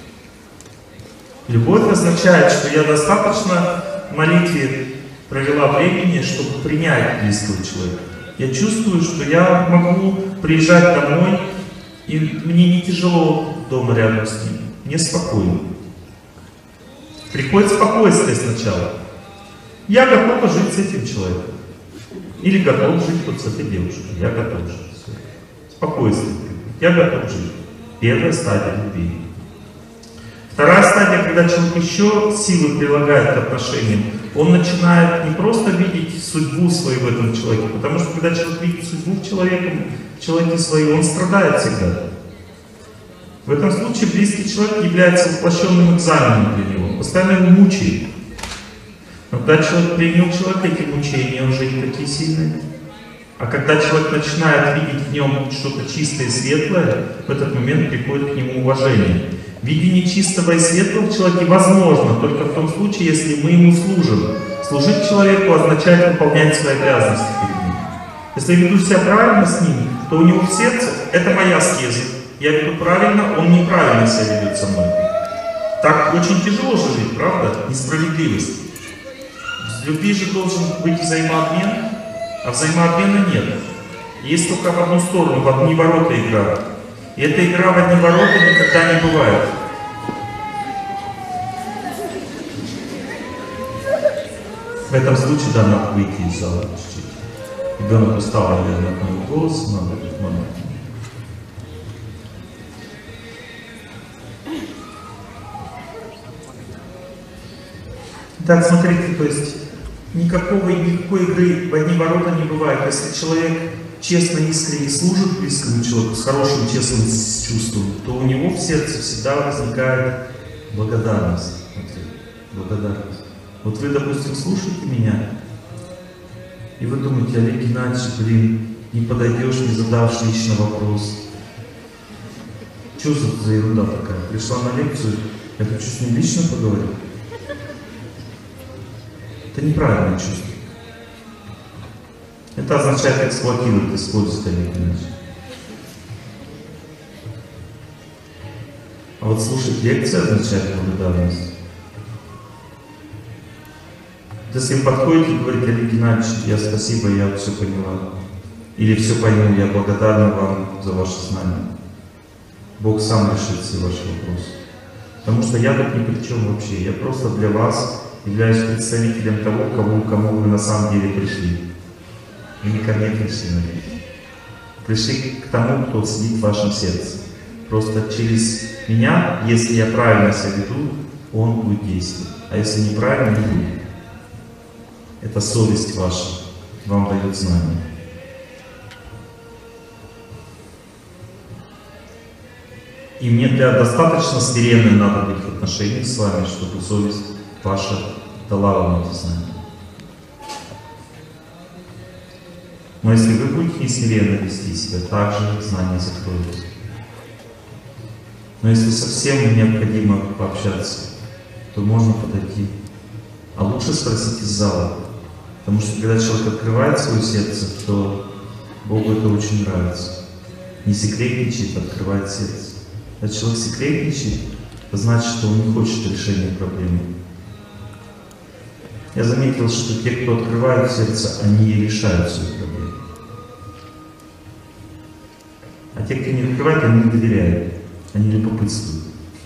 Любовь означает, что я достаточно в молитве провела времени, чтобы принять близкого человека. Я чувствую, что я могу приезжать домой, и мне не тяжело дома рядом с ним. Мне спокойно. Приходит спокойствие сначала. Я готова жить с этим человеком. Или готов жить вот с этой девушкой. Я готов жить. Спокойствие. Я готов жить. Первая стадия любви. Вторая стадия, когда человек еще силы прилагает к отношениям, он начинает не просто видеть судьбу свою в этом человеке, потому что когда человек видит судьбу в человеке, в человеке свою, он страдает всегда. В этом случае близкий человек является воплощенным экзаменом для него. постоянно его мучает. Но когда человек принял человека, эти мучения уже не такие сильные. А когда человек начинает видеть в нем что-то чистое и светлое, в этот момент приходит к нему уважение. Видение чистого и светлого в человеке возможно только в том случае, если мы ему служим. Служить человеку означает выполнять свои обязанности перед ним. Если я веду себя правильно с ним, то у него в сердце это моя аскеза. Я веду правильно, он неправильно себя ведет со мной. Так очень тяжело же жить, правда? Несправедливость. В любви же должен быть взаимообмен, а взаимообмена нет. Есть только в одну сторону, в одни ворота игра. И эта игра в одни ворота никогда не бывает. В этом случае, да, надо выйти из зала чуть-чуть. Ребенок устал, наверное, от моего голоса, надо этот момент. Так, смотрите, то есть никакого, никакой игры в одни ворота не бывает. Если человек честно, искренне служит близкому человеку, с хорошим, честным чувством, то у него в сердце всегда возникает благодарность. Благодарность. Вот вы, допустим, слушаете меня, и вы думаете: Олег Геннадьевич, блин, не подойдешь, не задашь лично вопрос. Что за ерунда такая? Пришла на лекцию, я хочу с ним лично поговорить. Это неправильное чувство. Это означает эксплуатировать, использовать Олег Геннадьевич. А вот слушать лекции означает благодарность. Если вы подходите и говорите: Олег Геннадьевич, я спасибо, я все поняла. Или все пойму, я благодарна вам за ваше знание. Бог сам решит все ваши вопросы. Потому что я тут ни при чем вообще. Я просто для вас являюсь представителем того, кому, кому вы на самом деле пришли. И не ко мне пришли, наверное. Пришли к тому, кто сидит в вашем сердце. Просто через меня, если я правильно себя веду, он будет действовать. А если неправильно, не будет. Это совесть ваша вам дает знание. И мне для достаточно смиренным надо быть в отношениях с вами, чтобы совесть ваша дала вам это знание. Но если вы будете несмиренно вести себя, также знание закроется. Но если совсем необходимо пообщаться, то можно подойти. А лучше спросить из зала. Потому что когда человек открывает свое сердце, то Богу это очень нравится. Не секретничает, а открывает сердце. Когда человек секретничает, это значит, что он не хочет решения проблемы. Я заметил, что те, кто открывают сердце, они и решают свою проблему. А те, кто не открывает, они не доверяют. Они любопытствуют.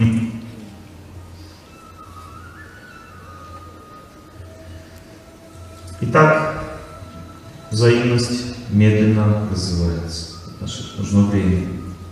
Итак, взаимность медленно развивается. Нужно время.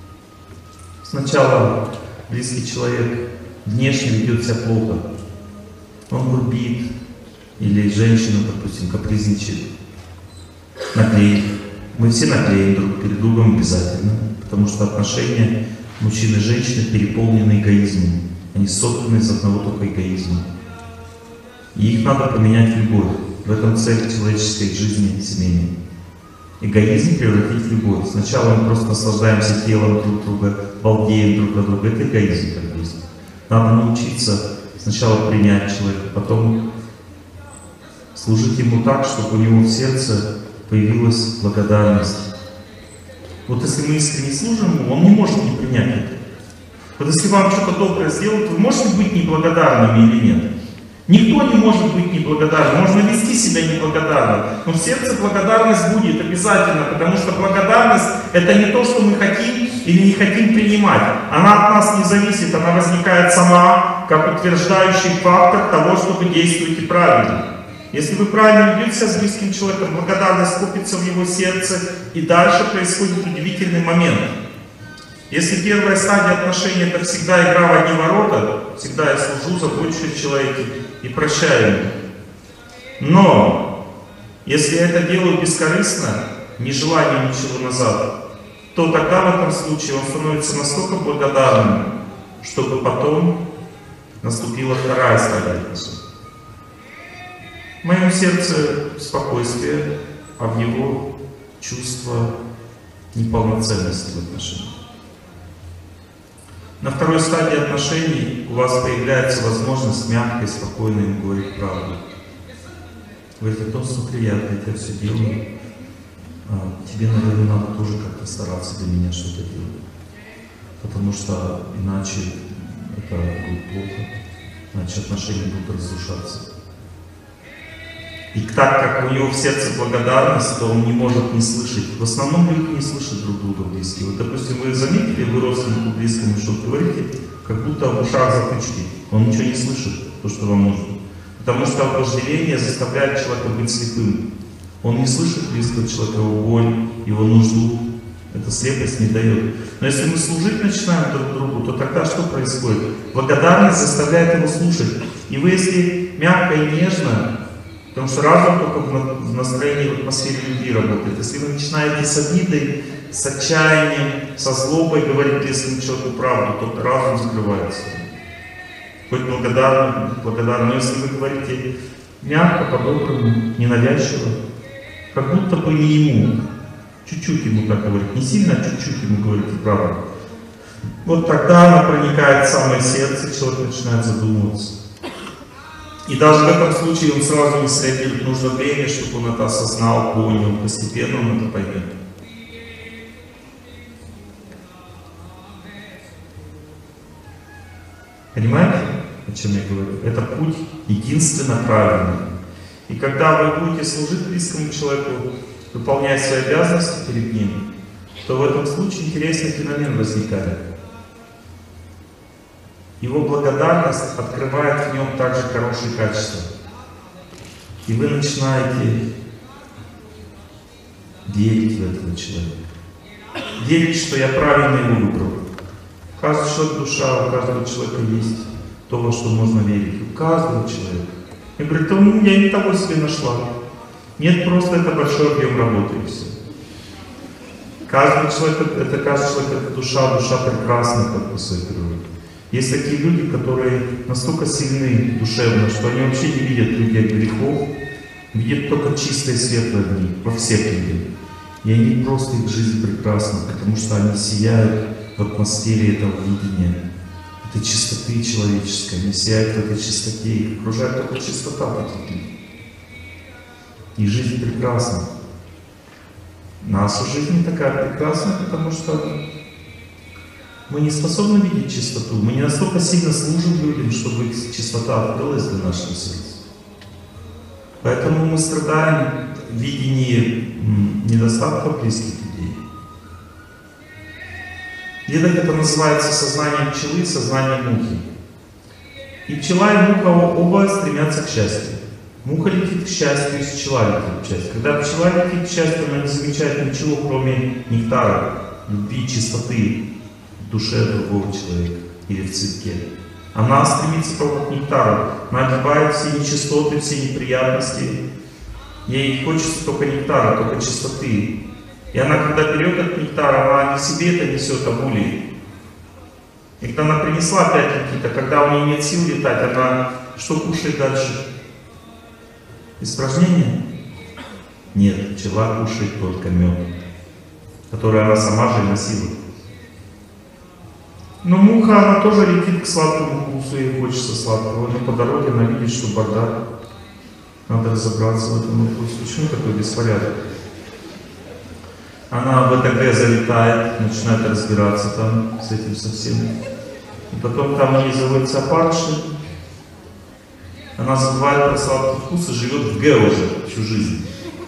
Сначала близкий человек внешне ведет себя плохо. Он грубит, или женщина, допустим, капризничает, наклеит. Мы все наклеим друг перед другом обязательно, потому что отношения мужчины и женщины переполнены эгоизмом. Они созданы из одного только эгоизма. И их надо поменять в любовь. В этом цель человеческой жизни семейной. Эгоизм превратить в любовь. Сначала мы просто наслаждаемся телом друг друга, балдеем друг от друга. Это эгоизм так действует. Надо научиться сначала принять человека, потом служить ему так, чтобы у него в сердце появилась благодарность. Вот если мы искренне служим ему, он не может не принять это. Вот если вам что-то доброе сделают, вы можете быть неблагодарными или нет? Никто не может быть неблагодарным. Можно вести себя неблагодарно, но в сердце благодарность будет обязательно, потому что благодарность — это не то, что мы хотим или не хотим принимать. Она от нас не зависит, она возникает сама, как утверждающий фактор того, что вы действуете правильно. Если вы правильно ведете себя с близким человеком, благодарность копится в его сердце, и дальше происходит удивительный момент. Если первая стадия отношений — это всегда игра в одни ворота, всегда я служу, забочусь о человеке и прощаю его. Но если я это делаю бескорыстно, не желая ничего назад, то тогда в этом случае он становится настолько благодарным, чтобы потом Наступила вторая стадия отношений. В моем сердце спокойствие, а в него чувство неполноценности в отношениях. На второй стадии отношений у вас появляется возможность мягко и спокойно ему говорить правду. Говорит, а то смотри, я для тебя все делаю, а тебе, наверное, надо тоже как-то стараться для меня что-то делать. Потому что иначе это будет плохо, иначе отношения будут разрушаться. И так как у него в сердце благодарность, то он не может не слышать. В основном люди не слышат друг друга близкие. Вот, допустим, вы заметили, вы родственнику близкому что-то говорите, как будто в ушах затычки. Он ничего не слышит, то, что вам нужно. Потому что вожделение заставляет человека быть слепым. Он не слышит близкого человека, его боль, его нужду. Эта слепость не дает. Но если мы служить начинаем друг другу, то тогда что происходит? Благодарность заставляет его слушать. И вы, если мягко и нежно, потому что разум только в настроении, в атмосфере любви работает. Если вы начинаете с обидой, с отчаянием, со злобой говорить близкому человеку правду, то разум закрывается. Хоть благодарно, благодарно. Но если вы говорите мягко, по-доброму, ненавязчиво, как будто бы не ему, чуть-чуть ему так говорить, не сильно, а чуть-чуть ему говорите правду. Вот тогда она проникает в самое сердце, человек начинает задумываться. И даже в этом случае он сразу не среагирует. Нужно время, чтобы он это осознал, понял. Постепенно он это поймет. Понимаете, о чем я говорю? Это путь единственно правильный. И когда вы будете служить близкому человеку, выполняя свои обязанности перед ним, то в этом случае интересный феномен возникает. Его благодарность открывает в нем также хорошие качества. И вы начинаете верить в этого человека. Верить, что я правильно его выбрал. У каждого человека душа, у каждого человека есть то, во что можно верить. У каждого человека. И говорит, ну, я не того себе нашла. Нет, просто это большой объем работы и все. Каждый человек, это каждый человек, это душа, душа прекрасна, как по своей природе. Есть такие люди, которые настолько сильны душевно, что они вообще не видят людей грехов, видят только чистое светлое в них, во всех людях. И они просто, их жизнь прекрасна, потому что они сияют в атмосфере этого видения, этой чистоты человеческой. Они сияют в этой чистоте, их окружает только чистота таких людей. И жизнь прекрасна. Наша жизнь не такая прекрасная, потому что мы не способны видеть чистоту. Мы не настолько сильно служим людям, чтобы чистота открылась для нашего сердца. Поэтому мы страдаем в видении недостатка близких людей. Где-то это называется сознание пчелы, сознание мухи. И пчела и муха оба стремятся к счастью. Муха летит к счастью, и пчела летит к счастью. Когда пчела летит к счастью, она не замечает ничего, кроме нектара, любви, чистоты в душе другого человека или в цветке. Она стремится только к нектару. Она отбивает все нечистоты, все неприятности. Ей хочется только нектара, только чистоты. И она, когда берет этот нектар, она не себе это несет, а мулей. И когда она принесла опять какие-то, когда у нее нет сил летать, она что кушает дальше? Испражнения? Нет, пчела кушает только мед, который она сама же носила. Но муха, она тоже летит к сладкому вкусу, ей хочется сладкого. Но по дороге она видит, что бардак. Надо разобраться в этом вопросе. Почему такой беспорядок? Она в ЭТГ залетает, начинает разбираться там с этим совсем. И потом там ей заводится апарши. Она забывает про сладкий вкус и живет в Г уже всю жизнь.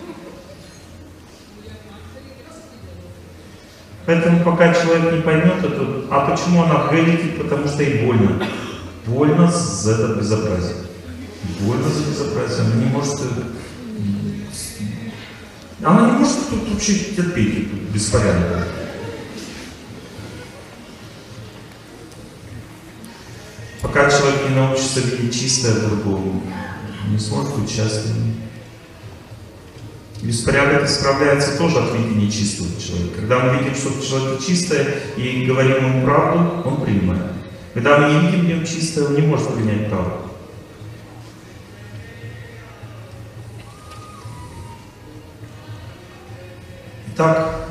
Поэтому пока человек не поймет это, а почему она в Г летит? Потому что ей больно. Больно за это безобразие. Больно за безобразие. Она не может... Она не может тут вообще терпеть беспорядок. Пока человек не научится видеть чистое в другом, не сможет быть счастливым. Беспорядок исправляется тоже от видения чистого человека. Когда мы видим, что в человеке чистое и говорим ему правду, он принимает. Когда мы не видим в нем чистое, он не может принять правду. Итак,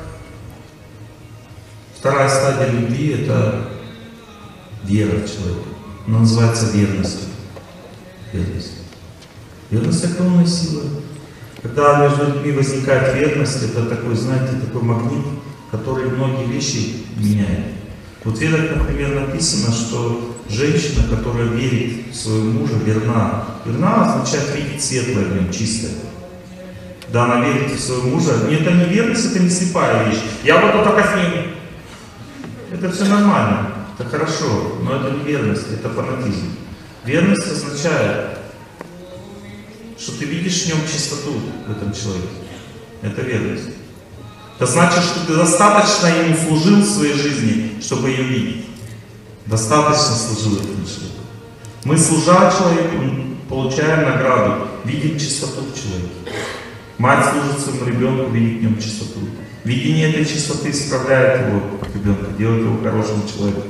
вторая стадия любви — это вера в человека. Она называется верностью. Верность. Верность — огромная сила. Когда между людьми возникает верность, это такой, знаете, такой магнит, который многие вещи меняет. Вот в Ведах, например, написано, что женщина, которая верит в своего мужа, верна. Верна означает видеть светлое в нем, чистое. Да, она верит в своего мужа. Нет, это не верность, это не слепая вещь. Я буду только с ним. Это все нормально, это хорошо, но это не верность, это фанатизм. Верность означает, что ты видишь в нем чистоту в этом человеке. Это верность. Это значит, что ты достаточно ему служил в своей жизни, чтобы ее видеть. Достаточно служил этому человеку. Мы, служа человеку, получаем награду, видим чистоту в человеке. Мать служит своему ребенку, видит в нем чистоту. Видение этой чистоты исправляет его ребенка, делает его хорошим человеком.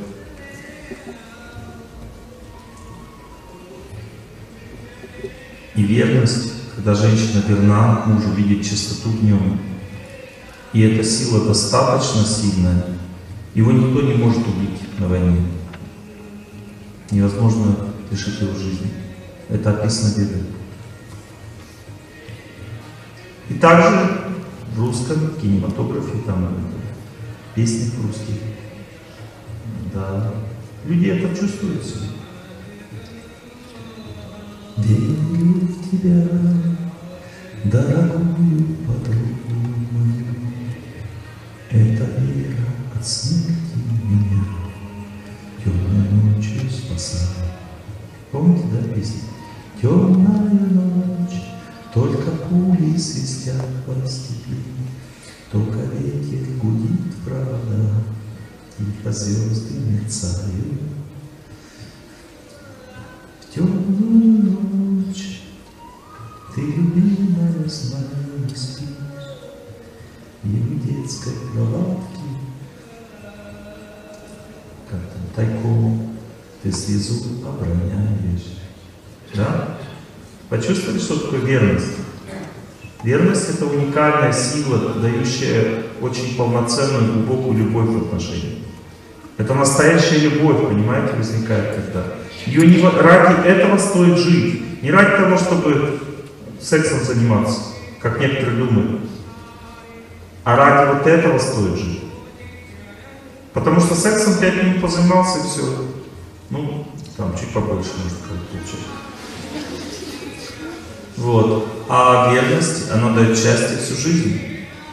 И верность, когда женщина верна мужу, видит чистоту в нем, и эта сила достаточно сильная, его никто не может убить на войне. Невозможно лишить его жизни. Это описано в Ведах. И также в русском кинематографе, там, песни русские, да, люди это чувствуют себе. Верю в тебя, дорогую подругу мою, эта вера от смерти меня темной ночью спасала. Помните, да, песню? Темная ночь, только пули свистят по степи, только ветер гудит в провода, тихо звезды мерцают. В темную ночь ты, любимая, с нами спишь, и в детской кроватке, как там, тайком ты слезу обороняешь. Да? Почувствовали, что такое верность? Верность — это уникальная сила, дающая очень полноценную, глубокую любовь в отношениях. Это настоящая любовь, понимаете, возникает когда. Ее не ради этого стоит жить. Не ради того, чтобы сексом заниматься, как некоторые думают. А ради вот этого стоит жить. Потому что сексом пять минут позанимался и все. Ну, там чуть побольше, может, получить. Вот. А верность, она дает счастье всю жизнь.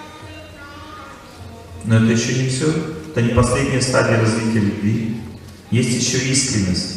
Но это еще не все. Это не последняя стадия развития любви. Есть еще искренность.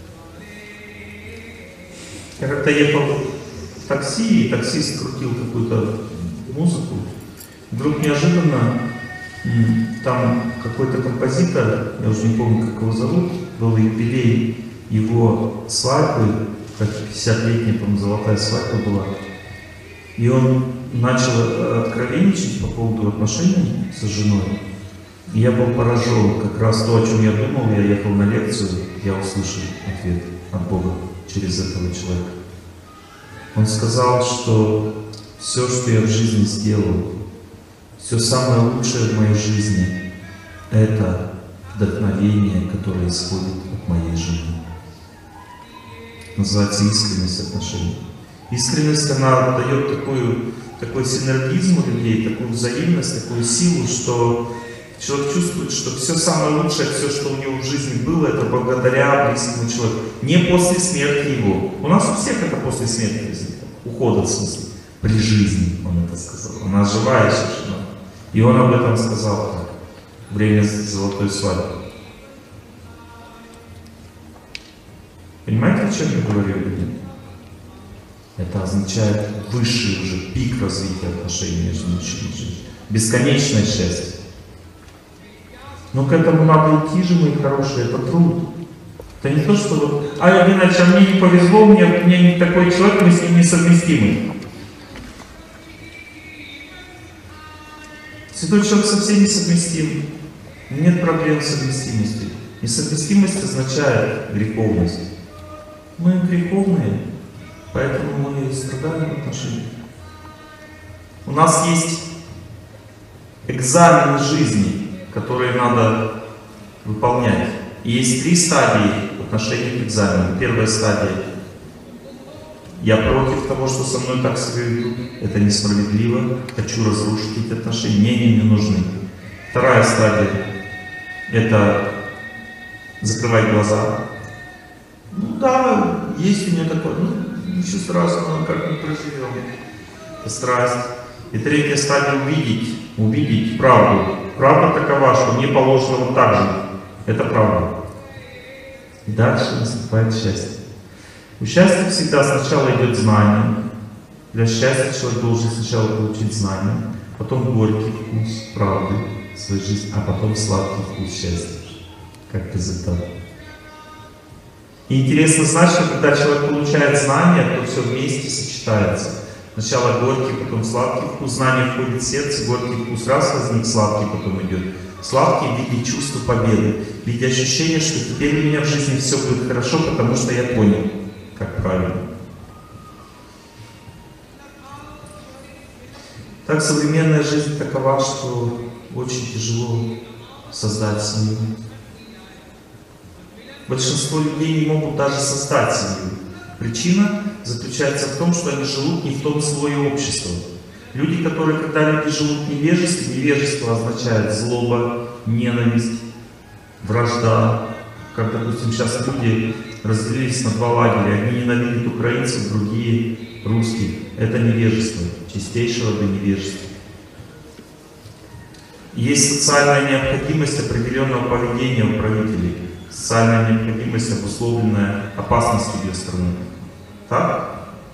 Я как-то ехал в такси, и таксист крутил какую-то музыку. Вдруг неожиданно там какой-то композитор, я уже не помню, как его зовут, был юбилей его свадьбы, как пятидесятилетняя, по-моему, золотая свадьба была. И он начал откровенничать по поводу отношений с женой. И я был поражен. Как раз то, о чем я думал, я ехал на лекцию, я услышал ответ от Бога через этого человека. Он сказал, что все, что я в жизни сделал, все самое лучшее в моей жизни, это вдохновение, которое исходит от моей жены. Называется искренность отношений. Искренность, она дает такую, такой синергизм у людей, такую взаимность, такую силу, что человек чувствует, что все самое лучшее, все, что у него в жизни было, это благодаря близкому человеку. Не после смерти его. У нас у всех это после смерти возникает. Ухода, в смысле. При жизни, он это сказал. Она живая еще жена. И он об этом сказал так, время золотой свадьбы. Понимаете, о чем я говорю? Это означает высший уже пик развития отношений между мужчиной и женщиной. Бесконечное счастье. Но к этому надо идти же, мои хорошие, это труд. Это не то, что вот, а иначе, а мне не повезло, мне, мне не такой человек, мы с ним несовместимы. Святой человек со всеми совместим. Нет проблем с совместимостью. Несовместимость означает греховность. Мы греховные, поэтому мы страдаем в отношениях. У нас есть экзамены жизни, которые надо выполнять. И есть три стадии в отношении к экзамену. Первая стадия. Я против того, что со мной так себя ведут. Это несправедливо. Хочу разрушить эти отношения. Мне они не нужны. Вторая стадия. Это закрывать глаза. Ну да, есть у меня такое. Ну, ничего страшного, как мы проживем. Это страсть. И третья стадия — увидеть. Увидеть правду. Правда такова, что мне положено вот так же. Это правда. И дальше наступает счастье. У счастья всегда сначала идет знание. Для счастья человек должен сначала получить знание, потом горький вкус правды в своей жизни, а потом сладкий вкус счастья, как результат. И интересно знать, что когда человек получает знание, то все вместе сочетается. Сначала горький, потом сладкий вкус, знание входит в сердце, горький вкус раз возник, сладкий потом идет. Сладкий в виде чувства победы, в виде ощущения, что теперь у меня в жизни все будет хорошо, потому что я понял, как правильно. Так современная жизнь такова, что очень тяжело создать семью. Большинство людей не могут даже создать семью. Причина заключается в том, что они живут не в том слое общества. Люди, которые, когда люди живут в невежестве, невежество означает злоба, ненависть, вражда. Как, допустим, сейчас люди разделились на два лагеря. Одни ненавидят украинцев, другие русских. Это невежество, чистейшего до невежества. Есть социальная необходимость определенного поведения у правителей. Социальная необходимость, обусловленная опасностью для страны. Так?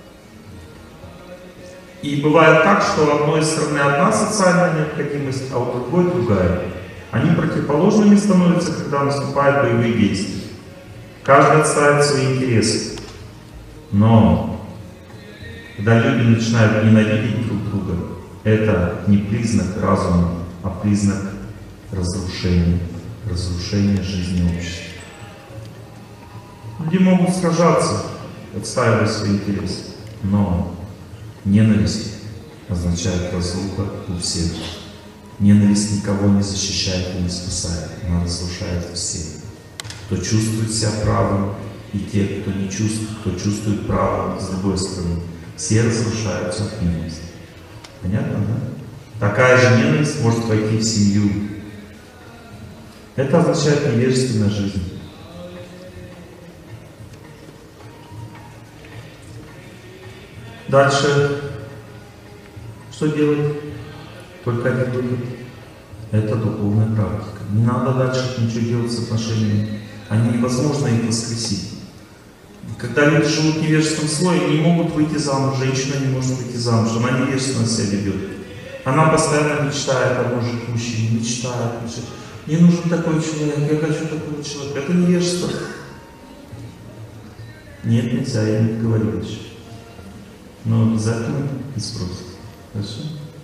И бывает так, что у одной стороны одна социальная необходимость, а у другой другая. Они противоположными становятся, когда наступают боевые действия. Каждый отстаивает свои интересы. Но когда люди начинают ненавидеть друг друга, это не признак разума, а признак разрушения, разрушения жизни общества. Люди могут сражаться, отстаивая свои интересы, но ненависть означает разруха у всех. Ненависть никого не защищает и не спасает, она разрушает всех. Кто чувствует себя правым, и те, кто не чувствует, кто чувствует право с другой стороны, все разрушаются от ненависти. Понятно, да? Такая же ненависть может войти в семью. Это означает невежественная жизнь. Дальше, что делать? Только один выход. Это духовная практика. Не надо дальше ничего делать с отношениями. Они невозможно их воскресить. Когда люди живут в невежественном слое, не могут выйти замуж. Женщина не может выйти замуж. Она невежественно себя ведет. Она постоянно мечтает о мужике, мужчине, мечтает, мечтает. Мне нужен такой человек, я хочу такого человека. Это невежество. Нет, нельзя, я не говорю еще. Но обязательно и спросит. Хорошо?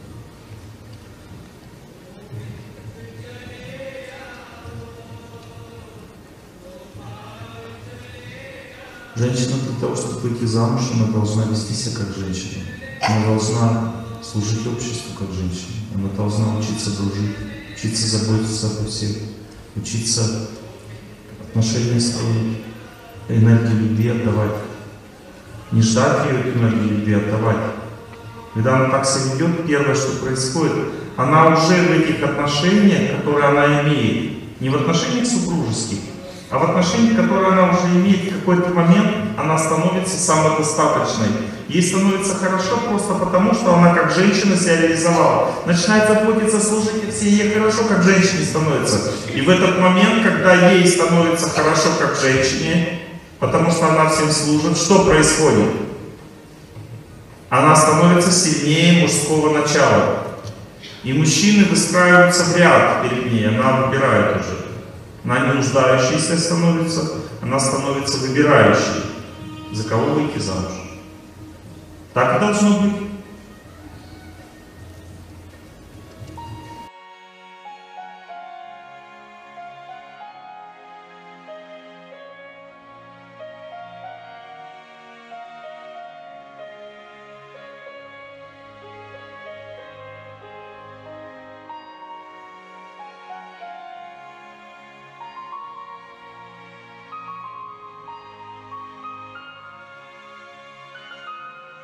Женщина для того, чтобы выйти замуж, она должна вести себя как женщина. Она должна служить обществу как женщина. Она должна учиться дружить, учиться заботиться обо всех, учиться отношения строить, энергию любви отдавать. Не ждать ее энергию любви отдавать. Когда она так себя ведет, первое, что происходит, она уже в этих отношениях, которые она имеет, не в отношениях супружеских, а в отношениях, которые она уже имеет, в какой-то момент она становится самодостаточной. Ей становится хорошо просто потому, что она как женщина себя реализовала. Начинает заботиться, служить, и все ей хорошо, как женщине становится. И в этот момент, когда ей становится хорошо, как женщине, потому что она всем служит, что происходит? Она становится сильнее мужского начала. И мужчины выстраиваются в ряд перед ней, она выбирает уже. Она не нуждающейся становится, она становится выбирающей, за кого выйти замуж. Так и должно быть.